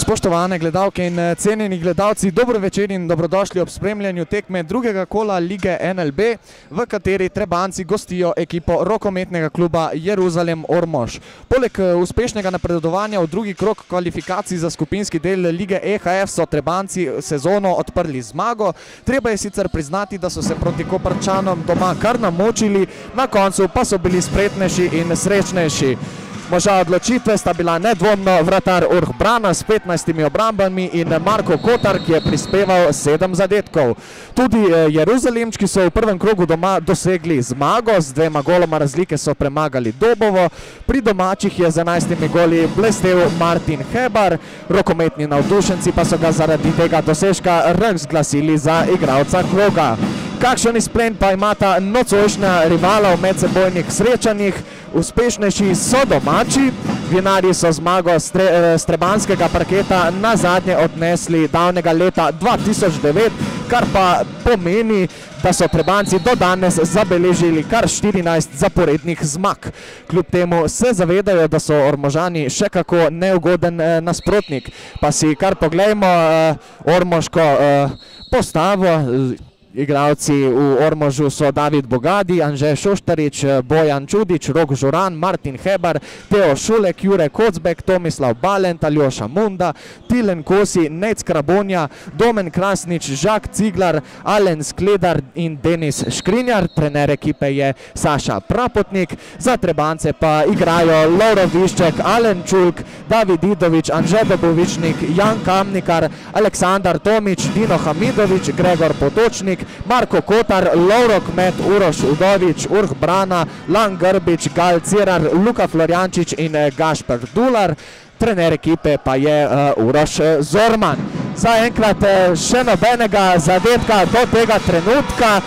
Spoštovane gledalke in cenjeni gledalci, dobro večer in dobrodošli ob spremljanju tekme drugega kola Lige NLB, v kateri Trebanjci gostijo ekipo rokometnega kluba Jeruzalem Ormož. Poleg uspešnega napredovanja v drugi krog kvalifikacij za skupinski del Lige EHF so Trebanjci sezono odprli zmago. Treba je sicer priznati, da so se proti Koprčanom doma kar namočili, na koncu pa so bili spretnejši in srečnejši. Moža odločitve sta bila nedvomno vratar Urh Brana s 15 obrambami in Marko Kotar, ki je prispeval 7 zadetkov. Tudi Jeruzalemčki so v prvem krogu doma dosegli zmago, z 2 goloma razlike so premagali Dobovo, pri domačih je z 11 goli blestel Martin Hebar, rokometni navdušenci pa so ga zaradi tega dosežka razglasili za igralca kroga. Kakšen izplen pa imata nocojšnja rivala v medsebojnih srečanjih? Uspešnejši so domači, vinarji so zmago s trebanjskega parketa na zadnje odnesli davnega leta 2009, kar pa pomeni, da so Trebanjci do danes zabeležili kar 14 zaporednih zmag. Kljub temu se zavedajo, da so Ormožani še kako neugoden nasprotnik. Pa si kar poglejmo ormoško postavo. Igralci v Ormožu so David Bogadi, Anže Šoštarič, Bojan Čudič, Rok Žuran, Martin Hebar, Teo Šulek, Jure Kocbek, Tomislav Balent, Aljoša Munda, Tilen Kosi, Nec Krabonja, Domen Krasnič, Žak Ciglar, Alen Skledar in Denis Škrinjar. Trener ekipe je Saša Prapotnik. Za Trebanjce pa igrajo Lovro Višček, Alen Čulk, David Didovič, Anže Dobovičnik, Jan Kamnikar, Aleksandar Tomič, Dino Hamidovič, Gregor Potočnik, Marko Kotar, Lovro Kmet, Uroš Udovič, Urh Brana, Lan Grbič, Gal Cirar, Luka Florjančič in Gašper Dular. Trener ekipe pa je Uroš Zorman. Zaenkrat še nobenega zadetka do tega trenutka.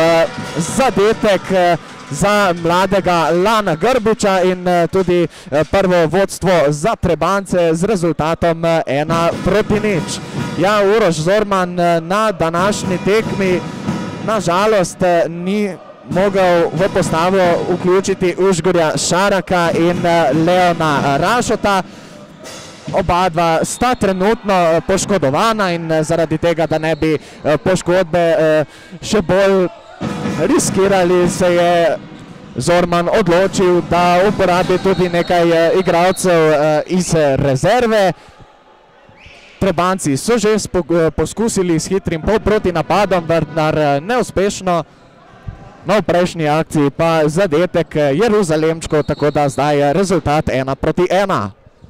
Zadetek za mladega Lana Grbiča in tudi prvo vodstvo za Trebanjce z rezultatom 1-0. Ja, Uroš Zorman na današnji tekmi nažalost ni mogel v postavo vključiti Užgorja Šaraka in Leona Rašota. Oba dva sta trenutno poškodovana in zaradi tega, da ne bi poškodbe še bolj riskirali, se je Zorman odločil, da uporabi tudi nekaj igralcev iz rezerve. Trebanjci so že poskusili s hitrim protinapadom, vendar neuspešno. No, v prejšnji akciji pa zadetek Jeruzalemčkov, tako da zdaj je rezultat 1-1.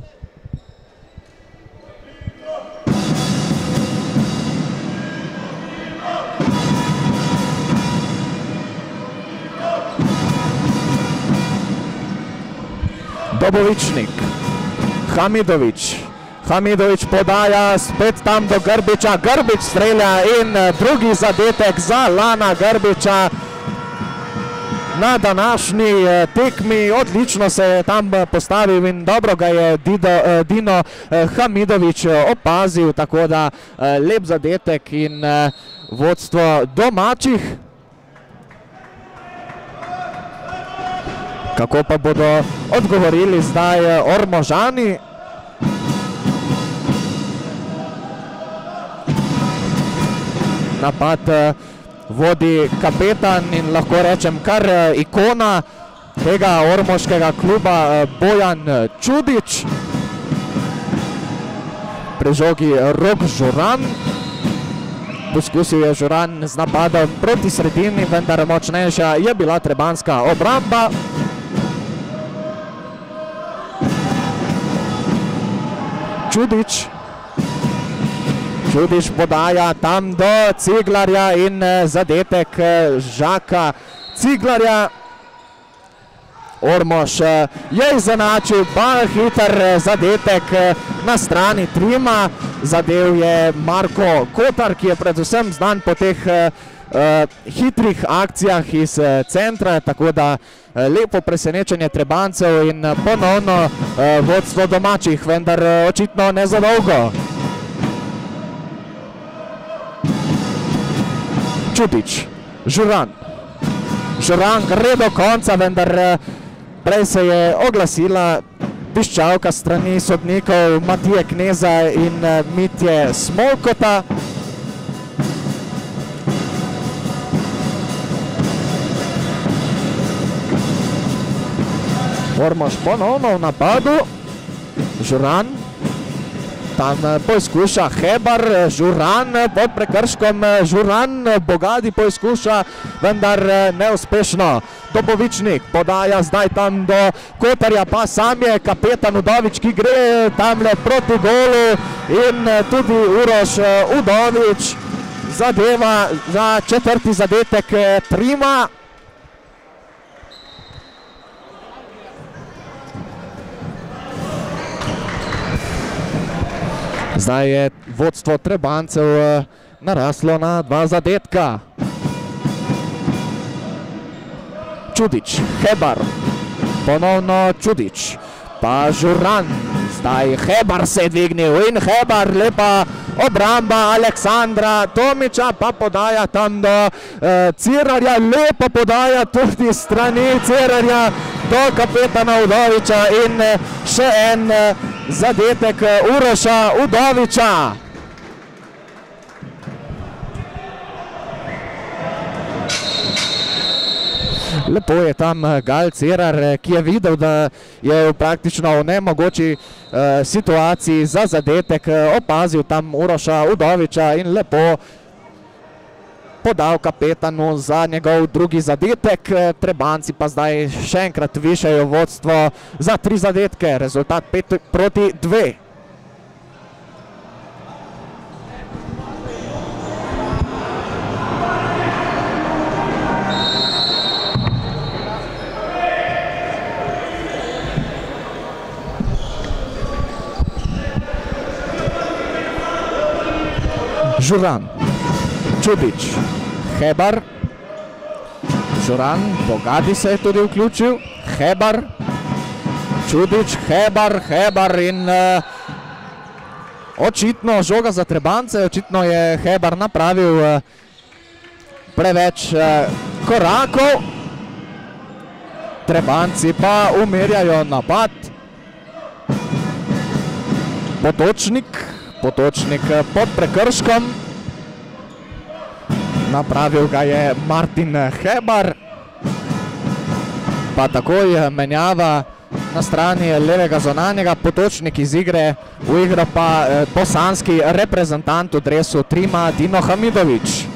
Dobovičnik, Hamidovič. Hamidovič podaja spet tam do Grbiča, Grbič strelja in drugi zadetek za Lana Grbiča na današnji tekmi. Odlično se je tam postavil in dobro ga je Dino Hamidovič opazil, tako da lep zadetek in vodstvo domačih. Kako pa bodo odgovorili zdaj Ormožani? Napad vodi kapetan in lahko rečem kar ikona tega ormoškega kluba Bojan Čudič. Pri žogi Rok Žuran. Poskusil je Žuran z napadom proti sredini, vendar močnejša je bila trebanjska obramba. Čudič podaja tam do Ciglarja in zadetek Žaka Ciglarja. Ormož je izenačil, pa hiter zadetek na strani Trima. Zadev je Marko Kotar, ki je predvsem znan po teh hitrih akcijah iz centra, tako da lepo presenečenje Trebanjcev in ponovno vodstvo domačih, vendar očitno ne za dolgo. Čudič, Žuran gre do konca, vendar prej se je oglasila piščalka strani sodnikov Matije Kneza in Mitje Smolkota. Ormož ponovno v napadu. Žuran. Tam poizkuša Hebar, Žuran pod prekrškom, Žuran Bogadi poizkuša, vendar neuspešno. Dobovičnik podaja zdaj tam do Kotarja, pa sam je kapetan Udovič, ki gre tamle proti golu in tudi Uroš Udovič zadeva za četrti zadetek Trima. Zdaj je vodstvo Trebancev naraslo na 2 zadetka. Čudič, Hebar, ponovno Čudič, pa Žuran. Zdaj Hebar se je dvignil in Hebar, lepa obramba Aleksandra Tomiča, pa podaja tam do Cirarja, lepa podaja tudi strani Cirarja do kapetana Udoviča in še en zadetek Uroša Udoviča. Lepo je tam Gal Cirar, ki je videl, da je praktično v nemogoči situaciji za zadetek, opazil tam Uroša Udoviča in lepo podal kapetanu za njegov drugi zadetek. Trebanci pa zdaj še enkrat višajo vodstvo za 3 zadetke, rezultat 5-2. Žuran, Čudič, Hebar, Žuran, Bogadi se je tudi vključil, Hebar, Čudič, Hebar in očitno žoga za Trebance, očitno je Hebar napravil preveč korakov, Trebanci pa umirjajo napad. Potočnik pod prekrškom. Napravil ga je Martin Hebar. Pa takoj menjava na strani levega zunanjega. Potočnik iz igre, v igro pa bosanski reprezentant v dresu Trima Dino Hamidovič.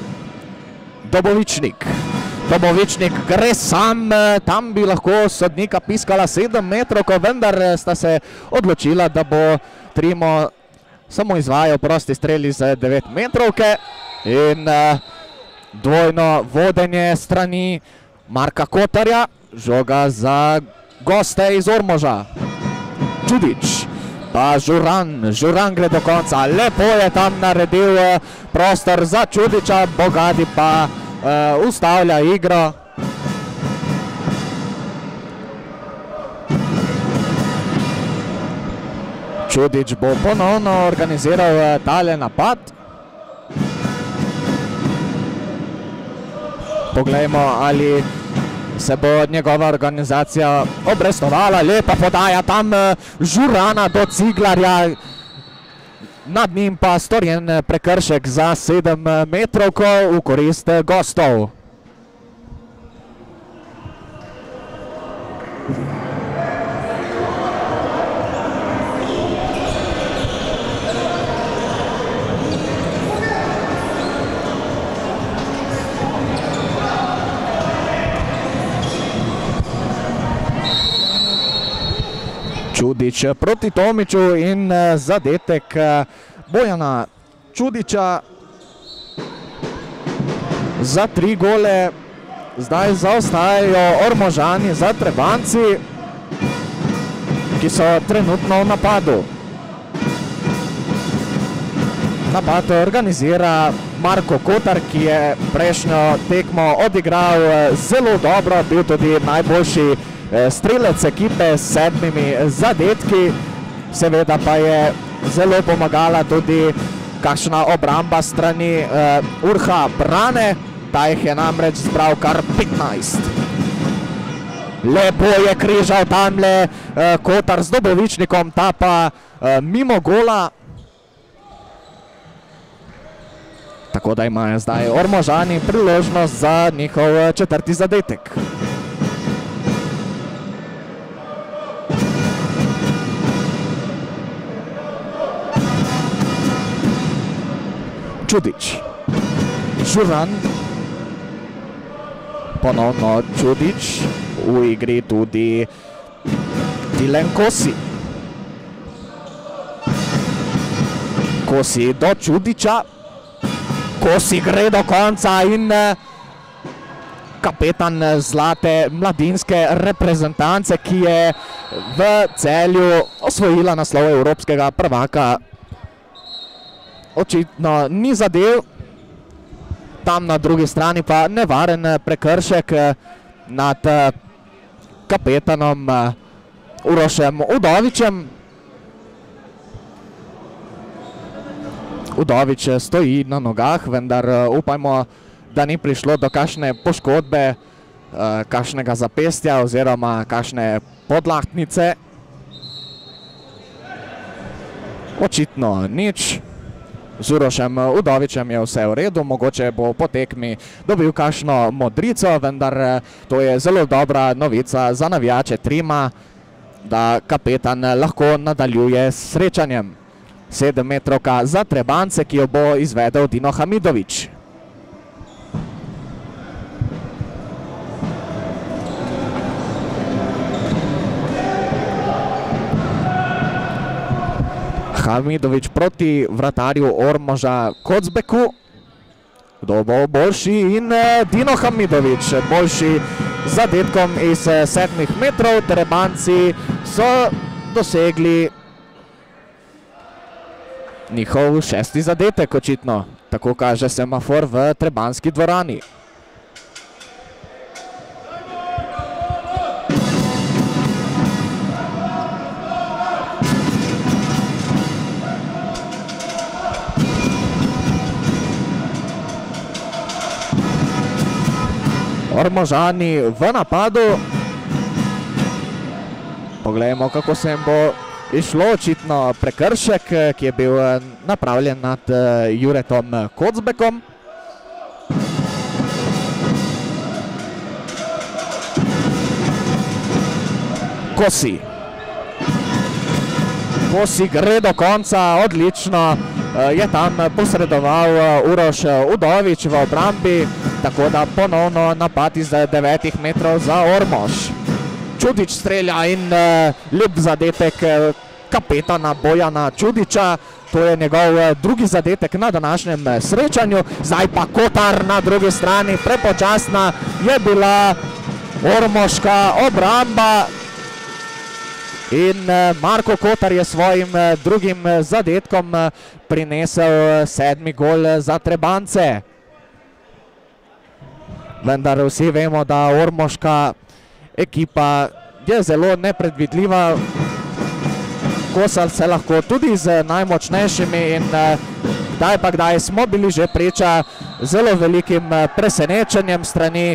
Dobovičnik gre sam, tam bi lahko sodnika piskala 7 metrov, vendar sta se odločila, da bo Trimo samo izvajal prosti strel iz 9 metrovke in dvojno vodenje strani Marka Kotarja. Žoga za goste iz Ormoža. Čudič, pa Žuran gre do konca. Lepo je tam naredil prostor za Čudiča, Bogadi pa ustavlja igro. Čudič bo ponovno organiziral tale napad. Poglejmo, ali se bo njegova organizacija obrestovala. Lepa podaja tam Žurana do Ciglarja. Nad njim pa storjen prekršek za 7 metrovko v korist gostov. Čudič proti Tomiču in zadetek Bojana Čudiča za 3 gole. Zdaj zaostajajo Ormožani za Trebanci, ki so trenutno v napadu. Napad organizira Marko Kotar, ki je prejšnjo tekmo odigral zelo dobro, bil tudi najboljši strelec ekipe s 7 zadetki. Seveda pa je zelo pomagala tudi kakšna obramba strani Urha Brane, ta jih je namreč zbral kar 15. Lepo je križal tamle Kotar z Dobovičnikom, ta pa mimo gola. Tako da imajo zdaj Ormožani priložnost za njihov četrti zadetek. Čudič. Žuran. Ponovno Čudič. V igri tudi Tilen Kosi. Kosi do Čudiča. Kosi gre do konca in kapetan zlate mladinske reprezentance, ki je v Celju osvojila naslov evropskega prvaka, očitno ni zadev. Tam na drugi strani pa nevaren prekršek nad kapetanom Urošem Udovičem. Udovič stoji na nogah, vendar upajmo, da ni prišlo do kakšne poškodbe, kakšnega zapestja oziroma kakšne podlahtnice. Očitno nič. Z Urošem Udovičem je vse v redu, mogoče bo po tekmi dobil kakšno modrico, vendar to je zelo dobra novica za navijače Trima, da kapetan lahko nadaljuje s srečanjem. 7-metrovka za Trebance, ki jo bo izvedel Dino Hamidović. Hamidović proti vratarju Ormoža Kocbeku. Kdo bo boljši? In Dino Hamidović, boljši zadetkom iz 7 metrov. Trebanci so dosegli njihov 6. zadetek, očitno. Tako kaže semafor v trebanski dvorani. Ormožani v napadu. Poglejmo, kako se jim bo išlo. Očitno prekršek, ki je bil napravljen nad Juretom Kocbekom. Kosi. Kosi gre do konca, odlično je tam posredoval Uroš Udovič v obrambi, tako da ponovno napad iz 9 metrov za Ormož. Čudič strelja in lep zadetek kapetana Bojana Čudiča. To je njegov drugi zadetek na današnjem srečanju. Zdaj pa Kotar na drugi strani. Prepočasna je bila ormoška obramba. In Marko Kotar je svojim drugim zadetkom prinesel 7. gol za Trebance. Vendar vsi vemo, da ormoška ekipa je zelo nepredvidljiva. Kosali se lahko tudi z najmočnejšimi in kdaj smo bili že priča zelo velikim presenečenjem strani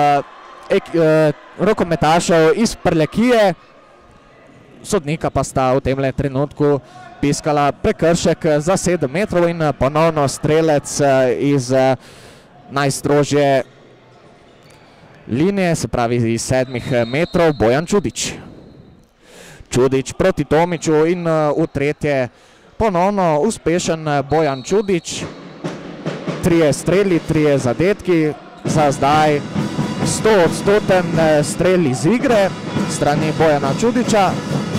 rokometašev iz Prlekije. Sodnika pa sta v temle trenutku piskala prekršek za 7 metrov in ponovno strelec iz najstrožje linije, se pravi iz 7 metrov, Bojan Čudič. Čudič proti Tomiču in v tretje ponovno uspešen Bojan Čudič. 3 streli, 3 zadetki, za zdaj 100% strel iz igre strani Bojana Čudiča.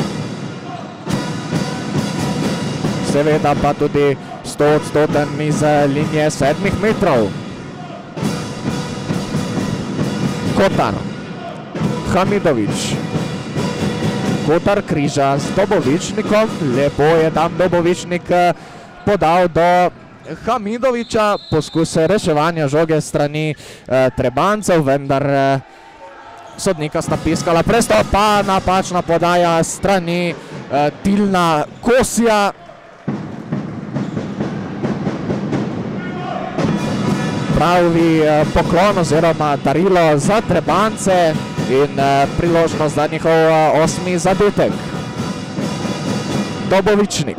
Seveda pa tudi 100% iz linije 7 metrov. Kotar, Hamidović. Kotar križa z Dobovičnikom. Lepo je tam Dobovičnik podal do Hamidovića. Poskus reševanja žoge strani Trebancev, vendar sodnika sta piskala prestop, pa napačna podaja strani Tilna Kosija. Pravi poklon oziroma darilo za Trebance. in priložnost za njihov 8. zadetek. Dobovičnik.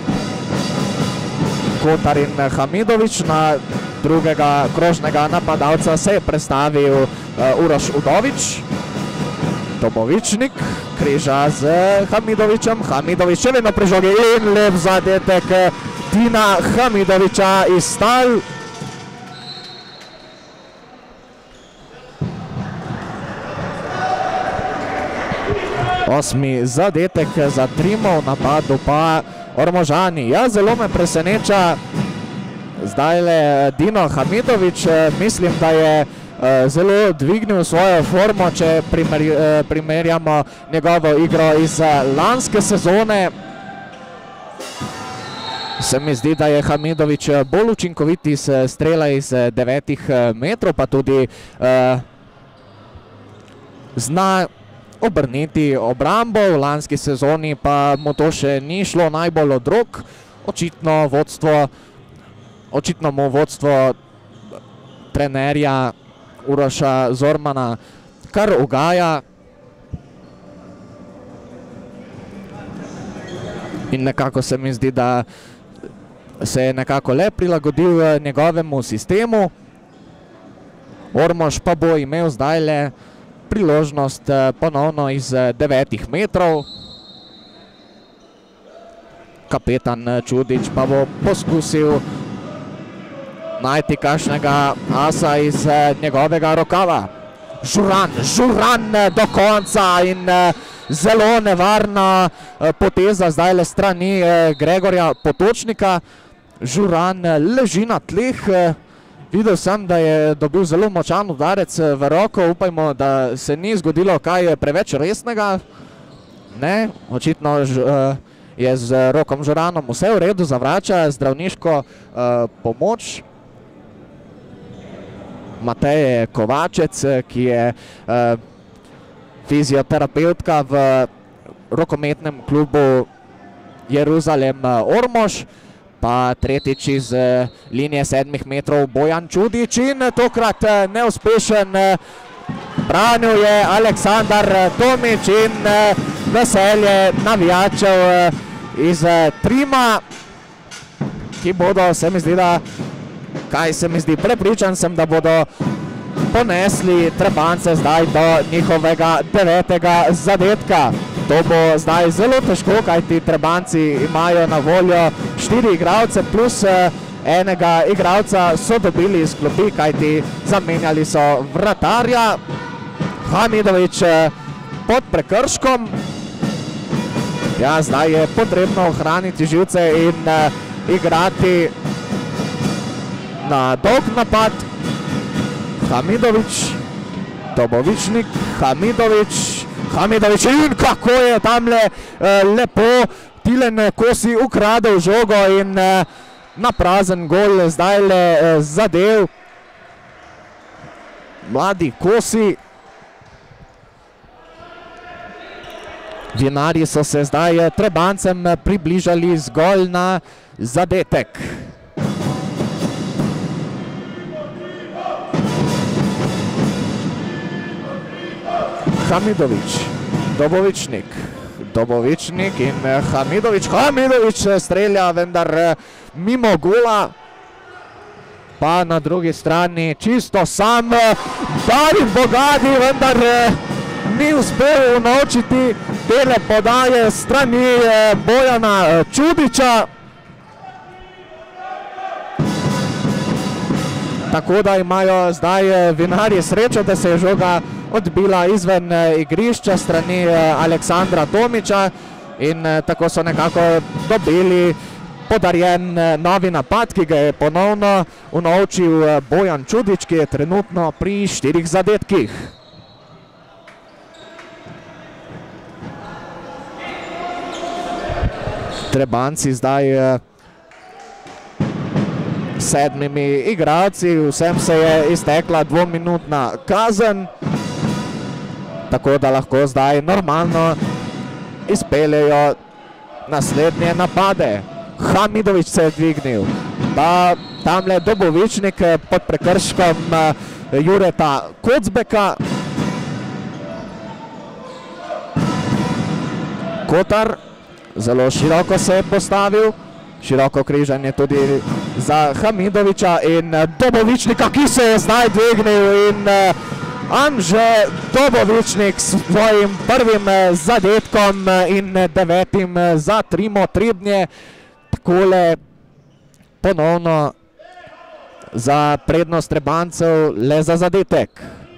Kotar in Hamidovič, na drugega krožnega napadalca se je predstavil Uroš Udovič. Dobovičnik križa z Hamidovičem, Hamidovič še vedno pri žogi in lep zadetek Tina Hamidoviča iz tal. Osmi zadetek za Trimov, v napadu pa Ormožani. Ja, zelo me preseneča zdajle Dino Hamidovič. Mislim, da je zelo dvignil svojo formo, če primerjamo njegovo igro iz lanske sezone. Se mi zdi, da je Hamidovič bolj učinkovit iz strela iz 9 metrov, pa tudi zna obrniti obrambo. V lanski sezoni pa mu to še ni šlo najbolj od rok. Očitno mu vodstvo trenerja Uroša Zormana kar ugaja. In nekako se mi zdi, da se je nekako le prilagodil njegovemu sistemu. Ormož pa bo imel zdajle priložnost ponovno iz 9 metrov. Kapetan Čudič pa bo poskusil najti kakšnega asa iz njegovega rokava. Žuran do konca in zelo nevarna poteza zdajle strani Gregorja Potočnika. Žuran leži na tleh. Videl sem, da je dobil zelo močan udarec v roko. Upajmo, da se ni zgodilo kaj preveč resnega. Ne, očitno je z Rokom Žuranom vse v redu, zavrača zdravniško pomoč. Mateje Kovačec, ki je fizioterapeutka v rokometnem klubu Jeruzalem Ormož. Pa tretjič iz linije 7 metrov Bojan Čudič in tokrat neuspešen. Branil je Aleksandar Tomič in veselje navijačev iz Trima, ki bodo, se mi zdi, prepričan sem, da bodo ponesli Trebance zdaj do njihovega 9. zadetka. To bo zdaj zelo težko, kajti Trebanci imajo na voljo 4 igralce plus enega igralca so dobili iz klopi, kajti zamenjali so vratarja. Hamidovič pod prekrškom. Ja, zdaj je potrebno ohraniti živce in igrati na dolg napad. Hamidovič, Dobovičnik, Hamidovič in kako je tamle lepo Tilen Kosi ukradel žogo in na prazen gol zdajle zadev. Mladi Kosi. Vinarji so se zdaj Trebancem približali zgolj na zadetek. Hamidovič, Dobovičnik in Hamidovič. Hamidovič strelja, vendar mimo gola. Pa na drugi strani čisto sam David Bogadi, vendar ni uspel unovčiti tele podaje strani Bojana Čudiča. Tako da imajo zdaj vinarji srečo, da se je žoga odbila izven igrišča strani Aleksandra Tomiča in tako so nekako dobili podarjen novi napad, ki ga je ponovno unovčil Bojan Čudič, ki je trenutno pri 4 zadetkih. Trebanci zdaj 7 igralci, vsem se je iztekla 2-minutna kazen, tako da lahko zdaj normalno izpeljejo naslednje napade. Hamidovič se je dvignil, pa tamle Dobovičnik pod prekrškom Jureta Kocbeka. Kotar, zelo široko se je postavil, široko križanje tudi za Hamidoviča in Dobovičnika, ki se je zdaj dvignil in Anže Dobovičnik s svojim prvim zadetkom in 9. za Trimo Trebnje. Takole ponovno za prednost Trebancev le za zadetek.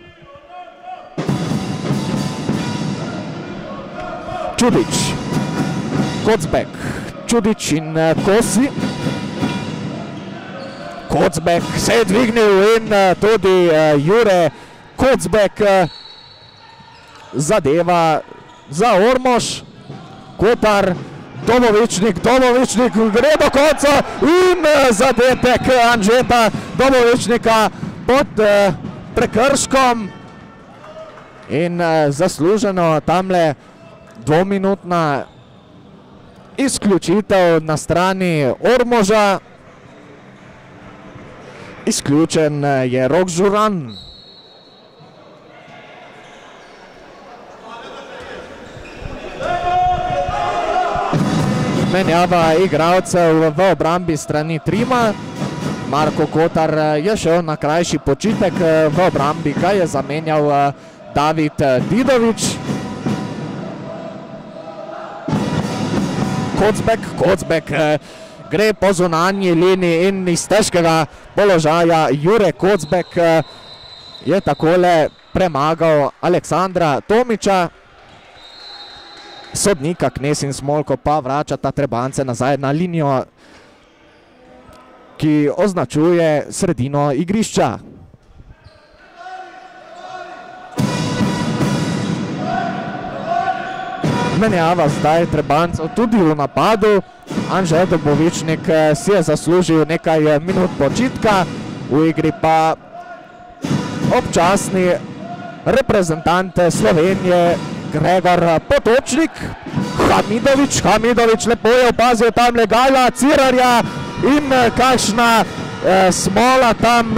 Čudič, Kocbek, Čudič in Kosi. Kocbek se je dvignil in tudi Jure Kocbek zadeva za Ormož. Kotar, Dobovičnik gre do konca in zadetek Anžeta Dobovičnika pod prekrškom. In zasluženo tamle dvominutna izključitev na strani Ormoža. Izključen je Rok Žuran. Menjava igralcev v obrambi strani Trima. Marko Kotar je šel na krajši počitek, v obrambi ga je zamenjal David Didovič. Kocbek gre po zunanji liniji in iz težkega položaja Jure Kocbek je takole premagal Aleksandra Tomiča. Sodnika Knez in Smolko pa vračata Trebance nazaj na linijo, ki označuje sredino igrišča. Menjava zdaj Trebancev tudi v napadu. Anže Dobovičnik si je zaslužil nekaj minut počitka, v igri pa občasni reprezentant Slovenije Gregor Potočnik. Hamidovič lepo je opazil tam Gajla Cirarja in kakšna smola tam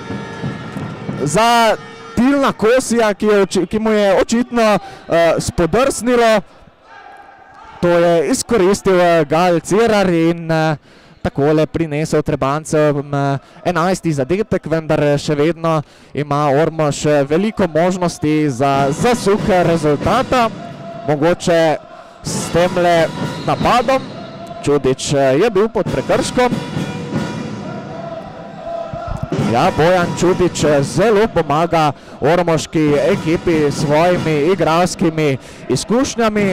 za Tilna Kosija, ki mu je očitno spodrsnilo. To je izkoristil Gajl Cirar in takole prinesel Trebancem 11. zadetek, vendar še vedno ima Ormož veliko možnosti za zasuk rezultata. Mogoče s temle napadom. Čudič je bil pod prekrškom. Ja, Bojan Čudič zelo pomaga ormoški ekipi s svojimi igralskimi izkušnjami.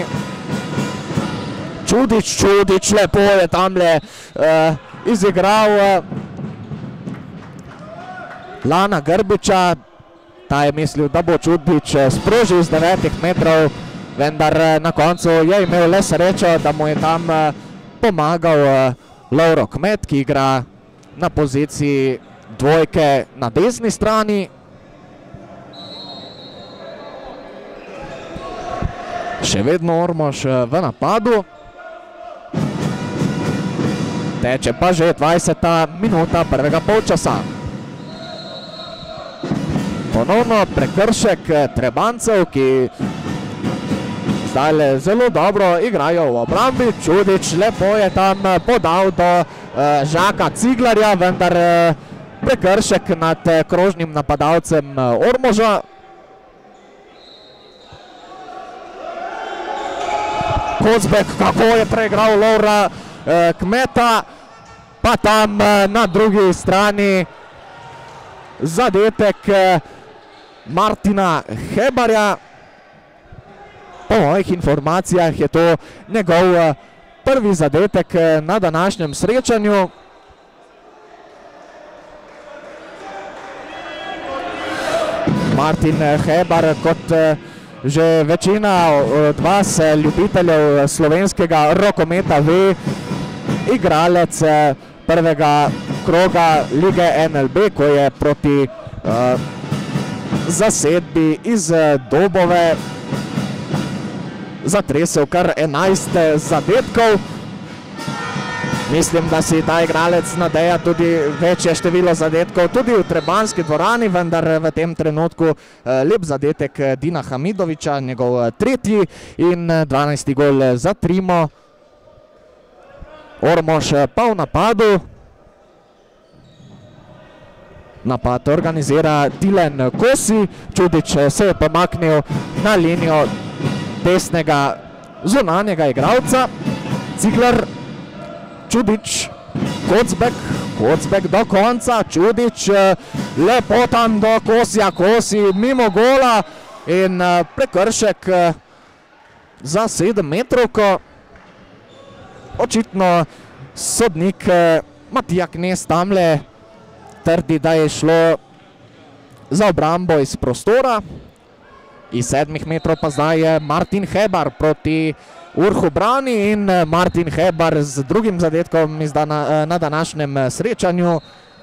Čudič lepo je tamle izigral Lana Grbiča. Ta je mislil, da bo Čudič sprožil z 9 metrov, vendar na koncu je imel le srečo, da mu je tam pomagal Lovro Kmet, ki igra na poziciji dvojke na desni strani. Še vedno Ormož v napadu. Teče pa že 20. minuta prvega polčasa. Ponovno prekršek Trebancev, ki zdaj zelo dobro igrajo v obrambi. Čudič lepo je tam podal do Žaka Ciglarja, vendar prekršek nad krožnim napadalcem Ormoža. Kocbek, kako je preigral Lovra Kmeta, pa tam na drugi strani zadetek Martina Hebarja. Po mojih informacijah je to njegov prvi zadetek na današnjem srečanju. Martin Hebar, kot že večina od vas ljubiteljev slovenskega rokometa ve, igralec prvega kroga lige NLB, ko je proti zasedbi iz Dobove zatresel kar 11 zadetkov. Mislim, da si ta igralec nadeja tudi večje število zadetkov, tudi v trebanski dvorani, vendar v tem trenutku lep zadetek Dina Hamidovića, njegov tretji in 12. gol za Trimo. Ormož pa v napadu. Napad organizira Tilen Kosi, Čudič se je pomaknil na linijo desnega zunanjega igralca. Cigler, Čudič, Kocbek do konca, Čudič lepo tam do Kosija, Kosi mimo gola in prekršek za 7 metrovko. Očitno sodnik Matija Knez tamle trdi, da je šlo za obrambo iz prostora. Iz 7 metrov pa zdaj je Martin Hebar proti Urhu Brani in Martin Hebar z drugim zadetkom na današnjem srečanju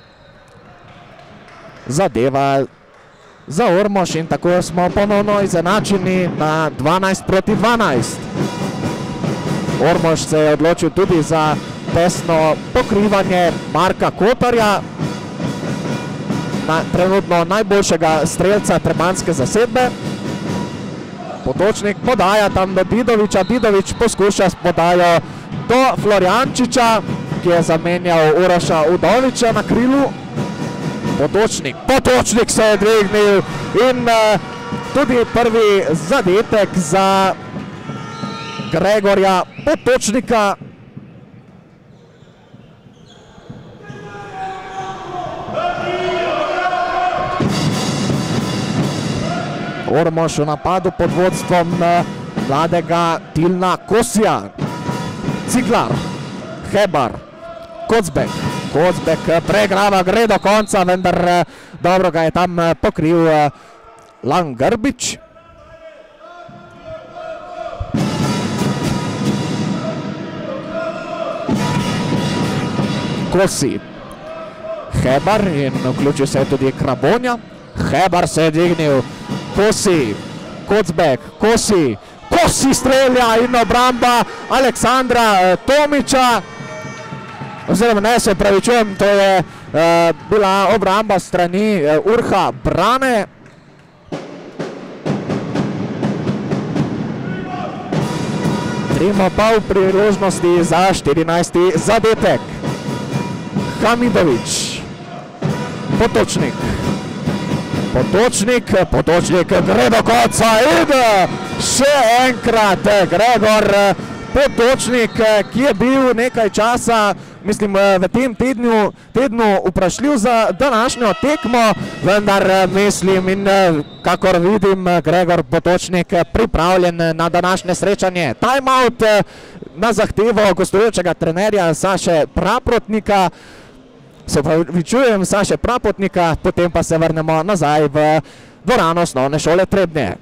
zadeva za Ormož in tako smo ponovno izenačeni na 12-12. Ormož se je odločil tudi za tesno pokrivanje Marka Kotarja, trenutno najboljšega strelca trebanjske zasedbe. Potočnik podaja tam do Didovića, Didović poskuša s podajo do Florjančiča, ki je zamenjal Uroša Udovića na krilu. Potočnik se je dvignil in tudi prvi zadetek za Gregorja Potočnika. Ormož v napadu pod vodstvom mladega Tilna Kosija. Ciglar, Hebar, Kocbek pregrava, gre do konca, vendar dobro ga je tam pokril Lan Grbić. Kosi, Hebar in vključil se je tudi Krabonja. Hebar se je dvignil, Kosi, Kocbek, Kosi strelja in obramba Aleksandra Tomića. Oziroma ne, se pravičujem, to je bila obramba strani Urha Brane. Trimo pa v priložnosti za 14. zadetek. Hamidović, Potočnik gre do konca in še enkrat Gregor Potočnik, ki je bil nekaj časa, mislim, v tem tednu vprašljiv za današnjo tekmo, vendar mislim in kakor vidim Gregor Potočnik pripravljen na današnje srečanje. Timeout na zahtevo gostujočega trenerja Saše Praprotnika. Se pravičujem, Saše Prapotnika, potem pa se vrnemo nazaj v dvorano osnovne šole Trebnje.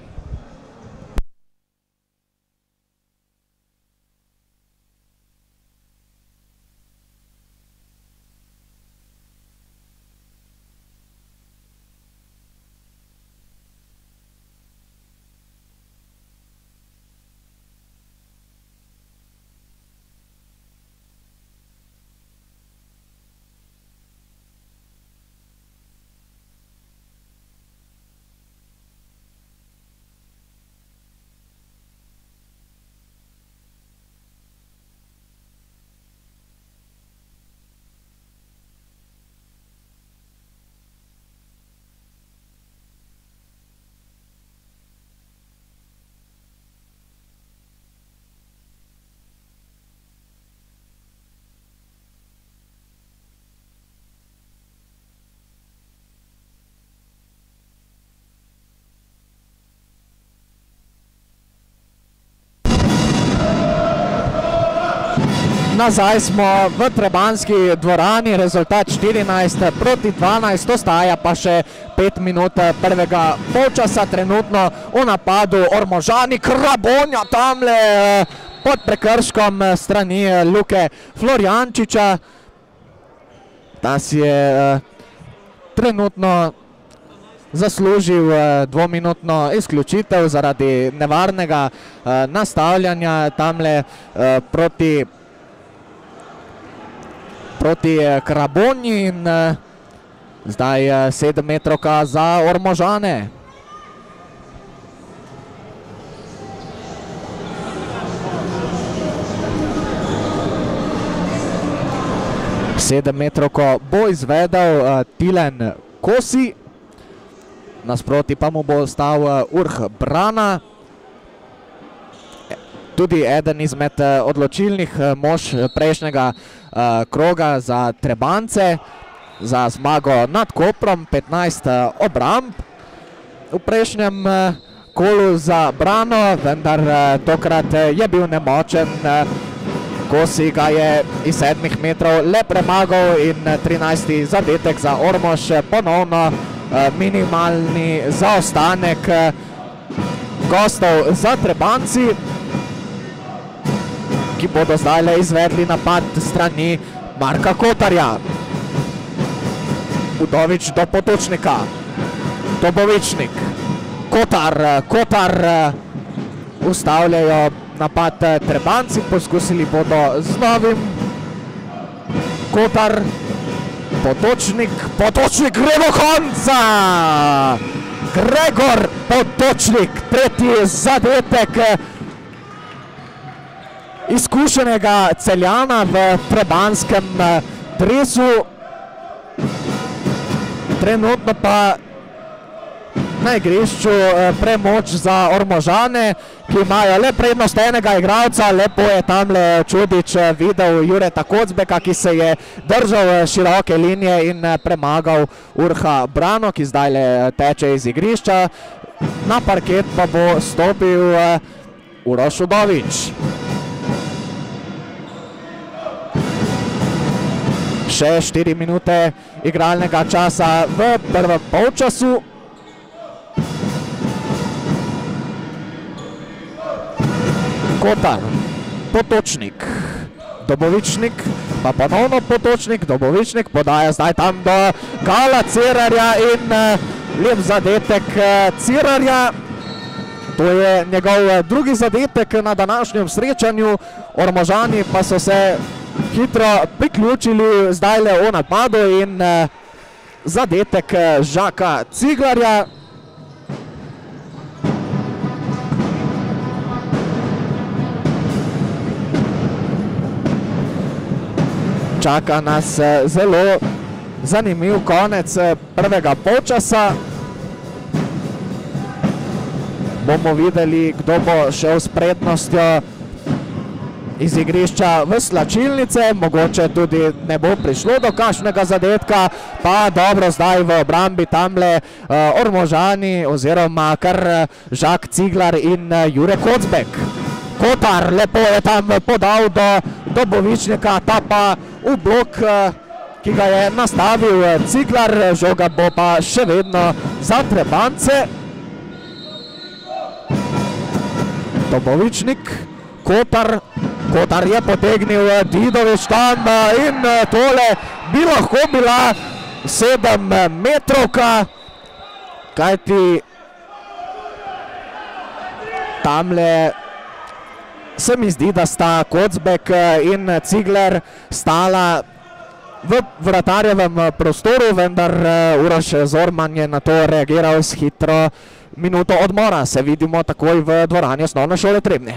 Nazaj smo v trebanjski dvorani, rezultat 14-12, ostaja pa še 5 minut prvega polčasa, trenutno v napadu Ormožani. Krabonja tamle pod prekrškom strani Luke Florjančiča. Ta si je trenutno zaslužil dvominutno izključitev zaradi nevarnega nastavljanja tamle proti proti Krabonji in zdaj 7 metrovka za Ormožane. Sedemmetrovko bo izvedel Tilen Kosi, nasproti pa mu bo ostal Urh Brana. Tudi eden izmed odločilnih mož prejšnjega kroga za Trebance, za zmago nad Koprom, 15 obramb v prejšnjem kolu za Brano, vendar tokrat je bil nemočen. Kosi ga je iz 7 metrov le premagal in 13. zadetek za Ormož, ponovno minimalni zaostanek gostov za Trebanci, ki bodo zdaj le izvedli napad strani Marka Kotarja. Udovič do Potočnika, Dobovičnik, Kotar ustavljajo napad Trebanci, poskusili bodo z novim. Kotar, Potočnik gre do konca! Gregor Potočnik, tretji zadetek izkušenega Celjana v trebanskem dresu. Trenutno pa na igrišču premoč za Ormožane, ki imajo le prednost enega igralca. Lepo je tamle Čudič videl Jureta Kocbeka, ki se je držal široke linije in premagal Urha Brano, ki zdaj le teče iz igrišča. Na parket pa bo stopil Uroš Udovič. Še 4 minute igralnega časa v prvem polčasu. Kotar, Potočnik, Dobovičnik, pa ponovno Potočnik, Dobovičnik podaja zdaj tam do Gala Cerarja in lep zadetek Cerarja. To je njegov drugi zadetek na današnjem srečanju. Ormožani pa so se hitro priključili zdaj le v napadu in zadetek Žaka Ciglarja. Čaka nas zelo zanimiv konec prvega polčasa. Bomo videli, kdo bo šel s prednostjo iz igrišča v slačilnice. Mogoče tudi ne bo prišlo do kakšnega zadetka, pa dobro, zdaj v obrambi tamle Ormožani oziroma kar Žak Ciglar in Jure Kocbek. Kotar, lepo je tam podal do Dobovičnika, ta pa v blok, ki ga je nastavil Ciglar. Žoga bo pa še vedno za Trebance. Dobovičnik, Kotar je potegnil Didovič tam in tole bi lahko bila 7 metrovka, kajti tamle se mi zdi, da sta Kocbek in Ciglar stala v vratarjevem prostoru, vendar Uroš Zorman je na to reagiral s hitro minuto odmora. Se vidimo takoj v dvorani Osnovne šole Trebnje.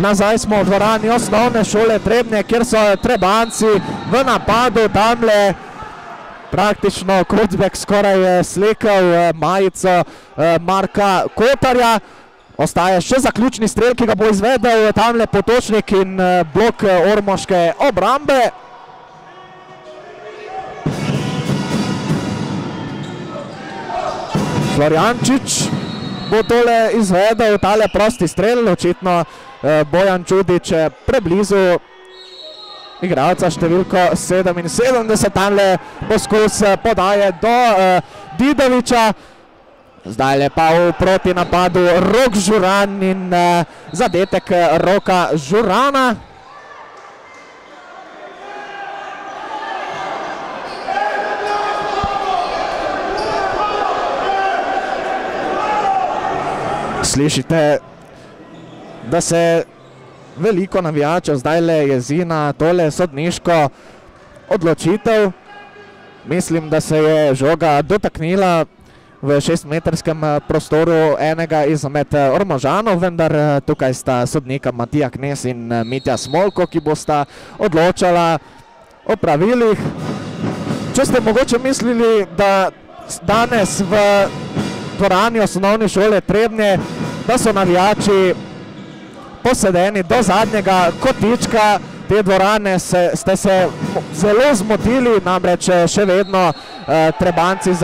Nazaj smo v dvorani osnovne šole Trebnje, kjer so Trebanci v napadu tamle praktično Kruzbek skoraj slekel majico Marka Kotarja. Ostaje še zaključni strel, ki ga bo izvedel tamle Potočnik in blok ormoške obrambe. Florjančič bo tole izvedel, tale prosti strel, očitno Bojan Čudič preblizu igralca številko 77, tamle poskus podaje do Didoviča. Zdaj pa v proti napadu Rok Žuran in zadetek Roka Žurana. Slišite, da se veliko navijačev zdajle jezi na tole sodniško odločitev. Mislim, da se je žoga dotaknila v 6-metrskem prostoru enega izmed Ormožanov, vendar tukaj sta sodnika Matija Knez in Mitja Smolko, ki bosta odločala o pravilih. Če ste mogoče mislili, da danes v dvorani osnovne šole Trebnje, da so navijači posedeni do zadnjega kotička te dvorane, ste se zelo zmotili, namreč še vedno Trebanci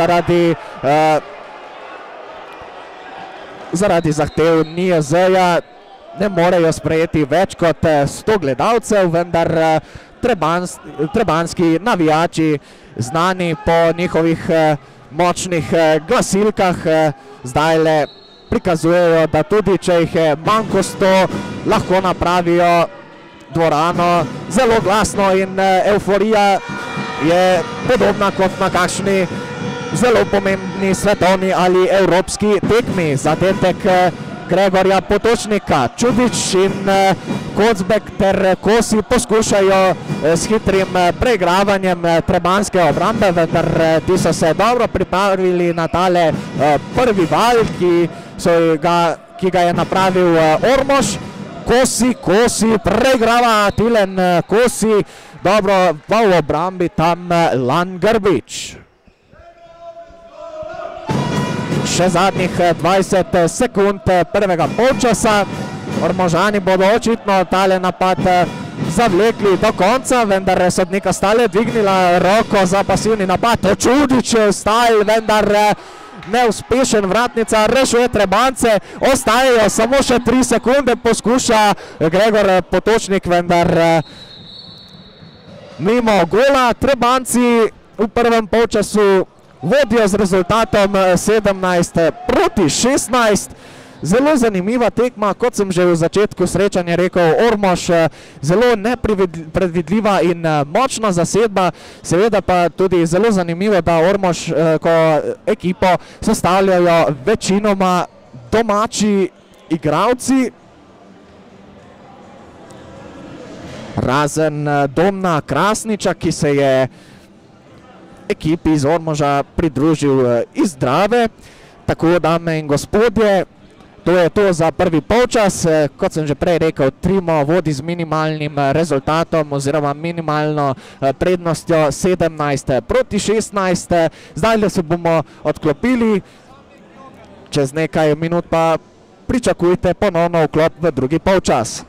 zaradi zahtev NIJZ-ja ne morejo sprejeti več kot 100 gledalcev, vendar trebanski navijači, znani po njihovih močnih glasilkah, zdajle prikazujejo, da tudi če jih je manj kot 100, lahko napravijo dvorano zelo glasno in evforija je podobna kot na kakšni zelo pomembni svetovni ali evropski tekmi. Zadetek Gregorja Potočnika, Čudič in Kocbek ter Kosi poskušajo s hitrim preigravanjem trebanske obrambe, vendar ti so se dobro pripravili na tale prvi val, ki ga je napravil Ormož. Kosi preigrava Tilen Kosi, dobro v obrambi tam Lan Grbič. Še zadnjih 20 sekund prvega polčasa. Ormožani bodo očitno tale napad zavlekli do konca, vendar sodnika stale dvignila roko za pasivni napad. Čudič stajl, vendar neuspešen, vratnica rešuje Trebance. Ostajajo samo še 3 sekunde, poskuša Gregor Potočnik, vendar mimo gola. Trebanci v prvem polčasu vodijo z rezultatom 17-16. Zelo zanimiva tekma, kot sem že v začetku srečanja rekel, Ormož zelo nepredvidljiva in močna zasedba. Seveda pa tudi zelo zanimivo, da Ormož ko ekipo sestavljajo večinoma domači igralci. Razen Domna Krasniča, ki se je ekipi iz Ormoža pridružil iz Drave. Tako, dame in gospodje, to je to za prvi polčas. Kot sem že prej rekel, Trimo vodi z minimalnim rezultatom oziroma minimalno prednostjo 17-16. Zdaj se bomo odklopili, čez nekaj minut pa pričakujte ponovno vklop v drugi polčas.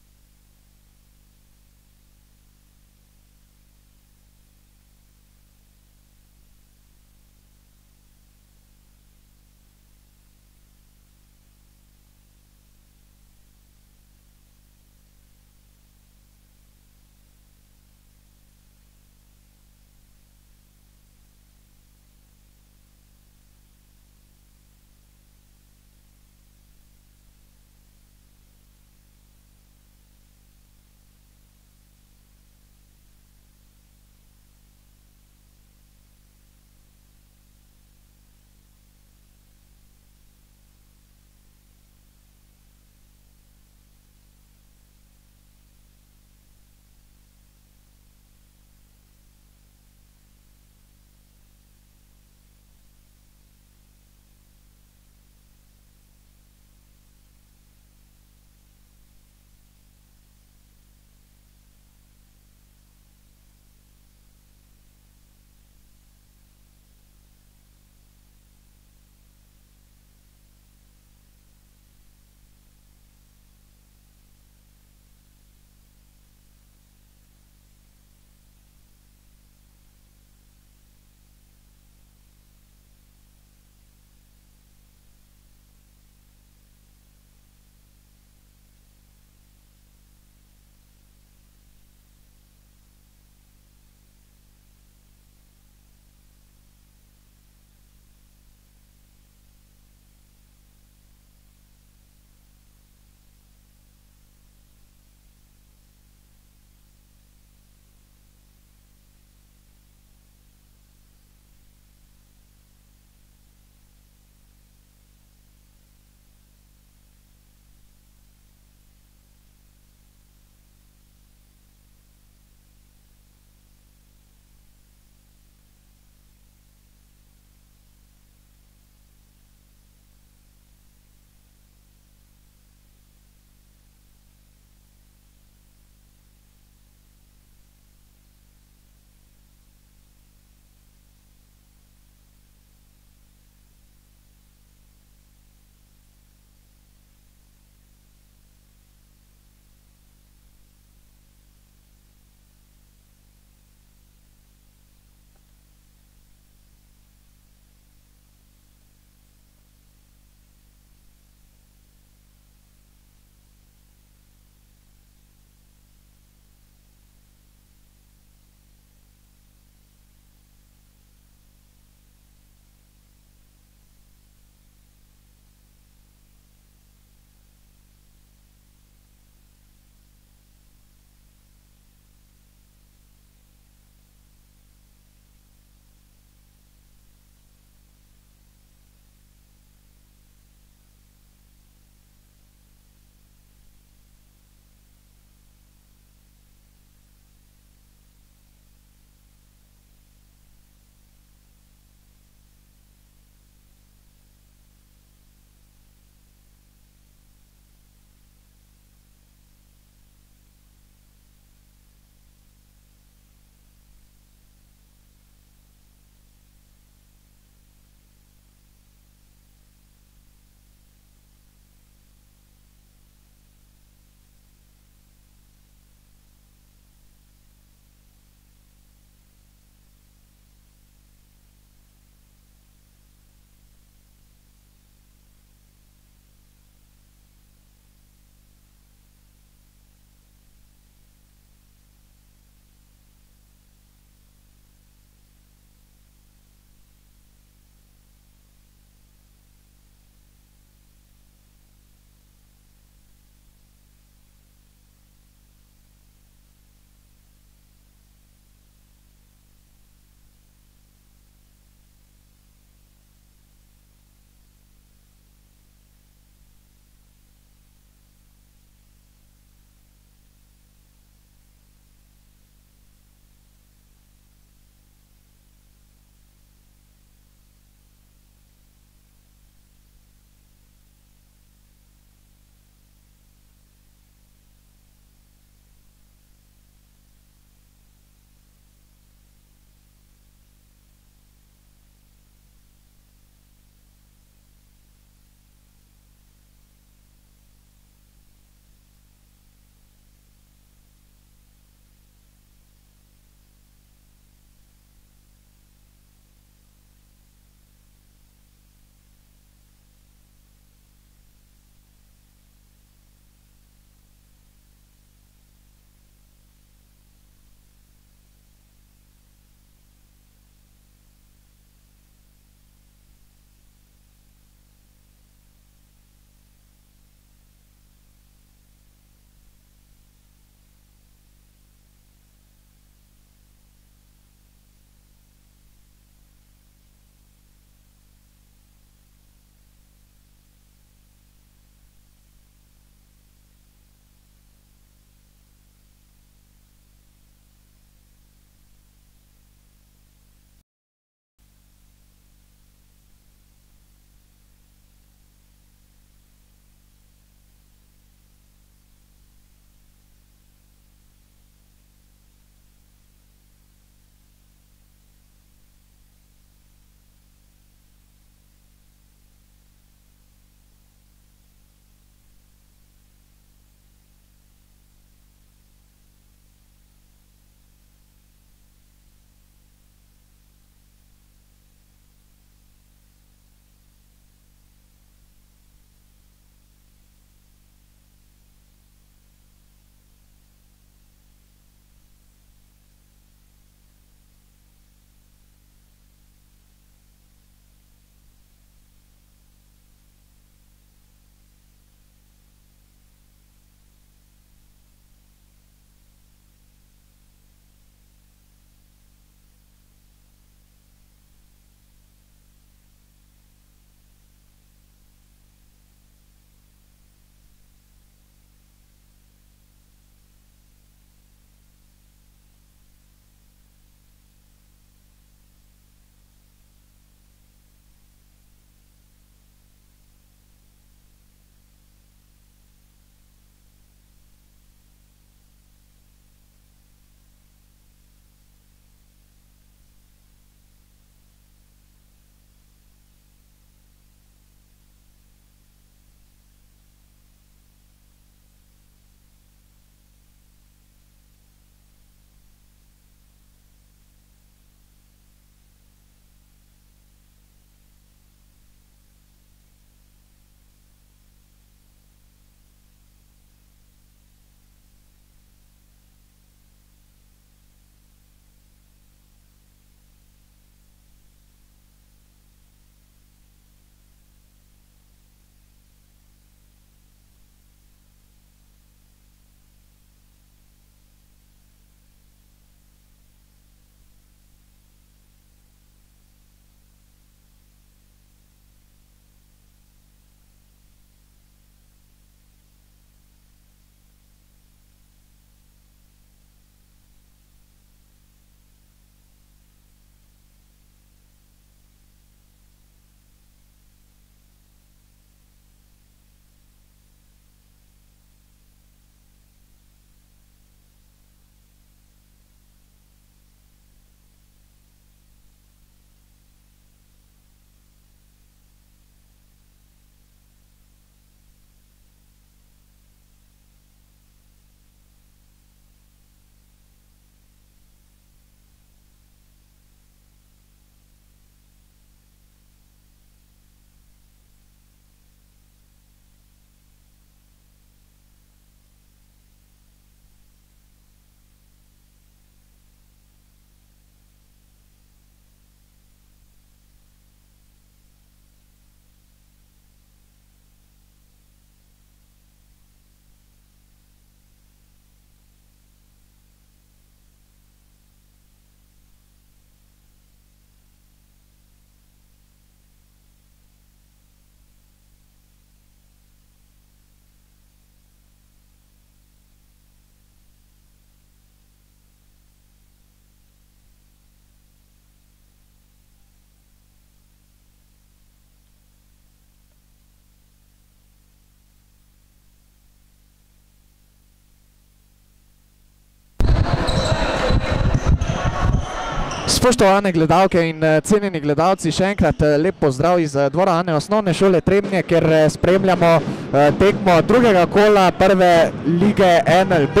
Spoštovane gledalke in cenjeni gledalci, še enkrat lep pozdrav iz dvorane Osnovne šole Trebnje, kjer spremljamo tekmo drugega kola prve lige NLB.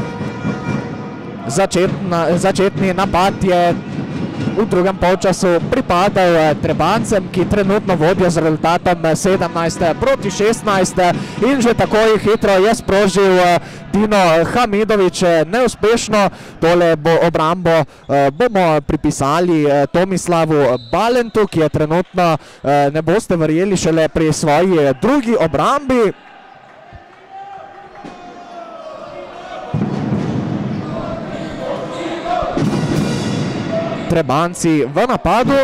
Začetni napad je v drugem polčasu pripadal Trebancem, ki trenutno vodijo z rezultatom 17-16 in že takoj hitro je sprožil Dino Hamidović neuspešno. Tole obrambo bomo pripisali Tomislavu Balentu, ki je trenutno, ne boste verjeli, šele pri svoji drugi obrambi. Trebanci v napadu,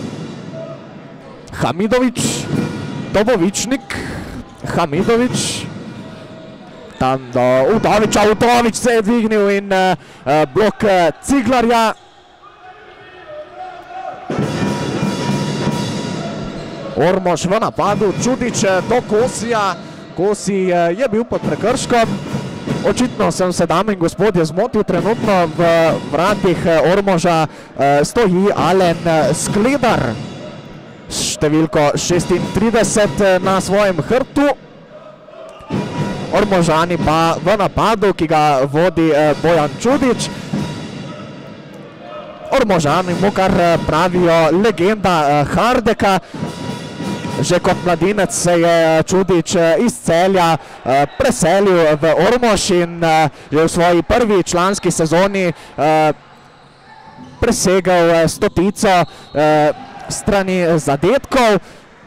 Hamidović, Dobovičnik, Hamidović, tam do Udoviča, Udovič se je dvignil in blok Ciglarja. Ormož v napadu, Čudič do Kosija, Kosi je bil pod prekrškom. Očitno sem se, dame in gospodje, zmotil. Trenutno v vratih Ormoža stoji Alen Skledar s številko 36 na svojem hrbtu. Ormožani pa v napadu, ki ga vodi Bojan Čudič. Ormožani mu kar pravijo legenda Hardeka. Že kot mladinec se je Čudič iz Celja preselil v Ormož in že v svoji prvi članski sezoni presegal stotico strani zadetkov.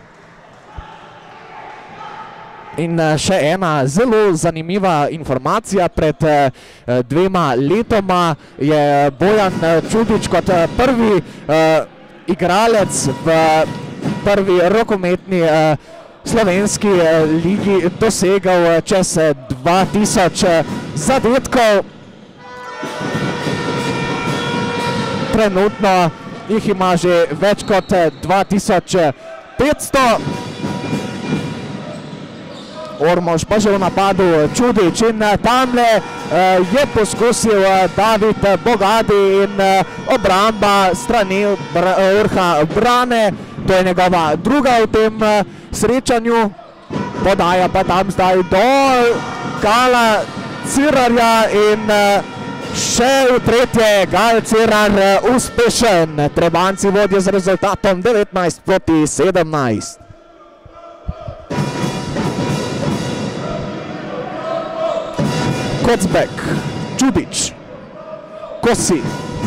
In še ena zelo zanimiva informacija. Pred dvema letoma je Bojan Čudič kot prvi igralec v prvi rokometni slovenski ligi dosegal čez 2000 zadetkov. Trenutno jih ima že več kot 2500. Ormož pa že v napadu Čudič in tamle je poskusil David Bogadi in obramba strani vrha Brane. To je njegova druga v tem srečanju. Podaja pa tam zdaj do Gala Cirarja in še v tretje Gal Cirar uspešen. Trebanci vodijo z rezultatom 19-17. Kocbek, Čudič, Kosi,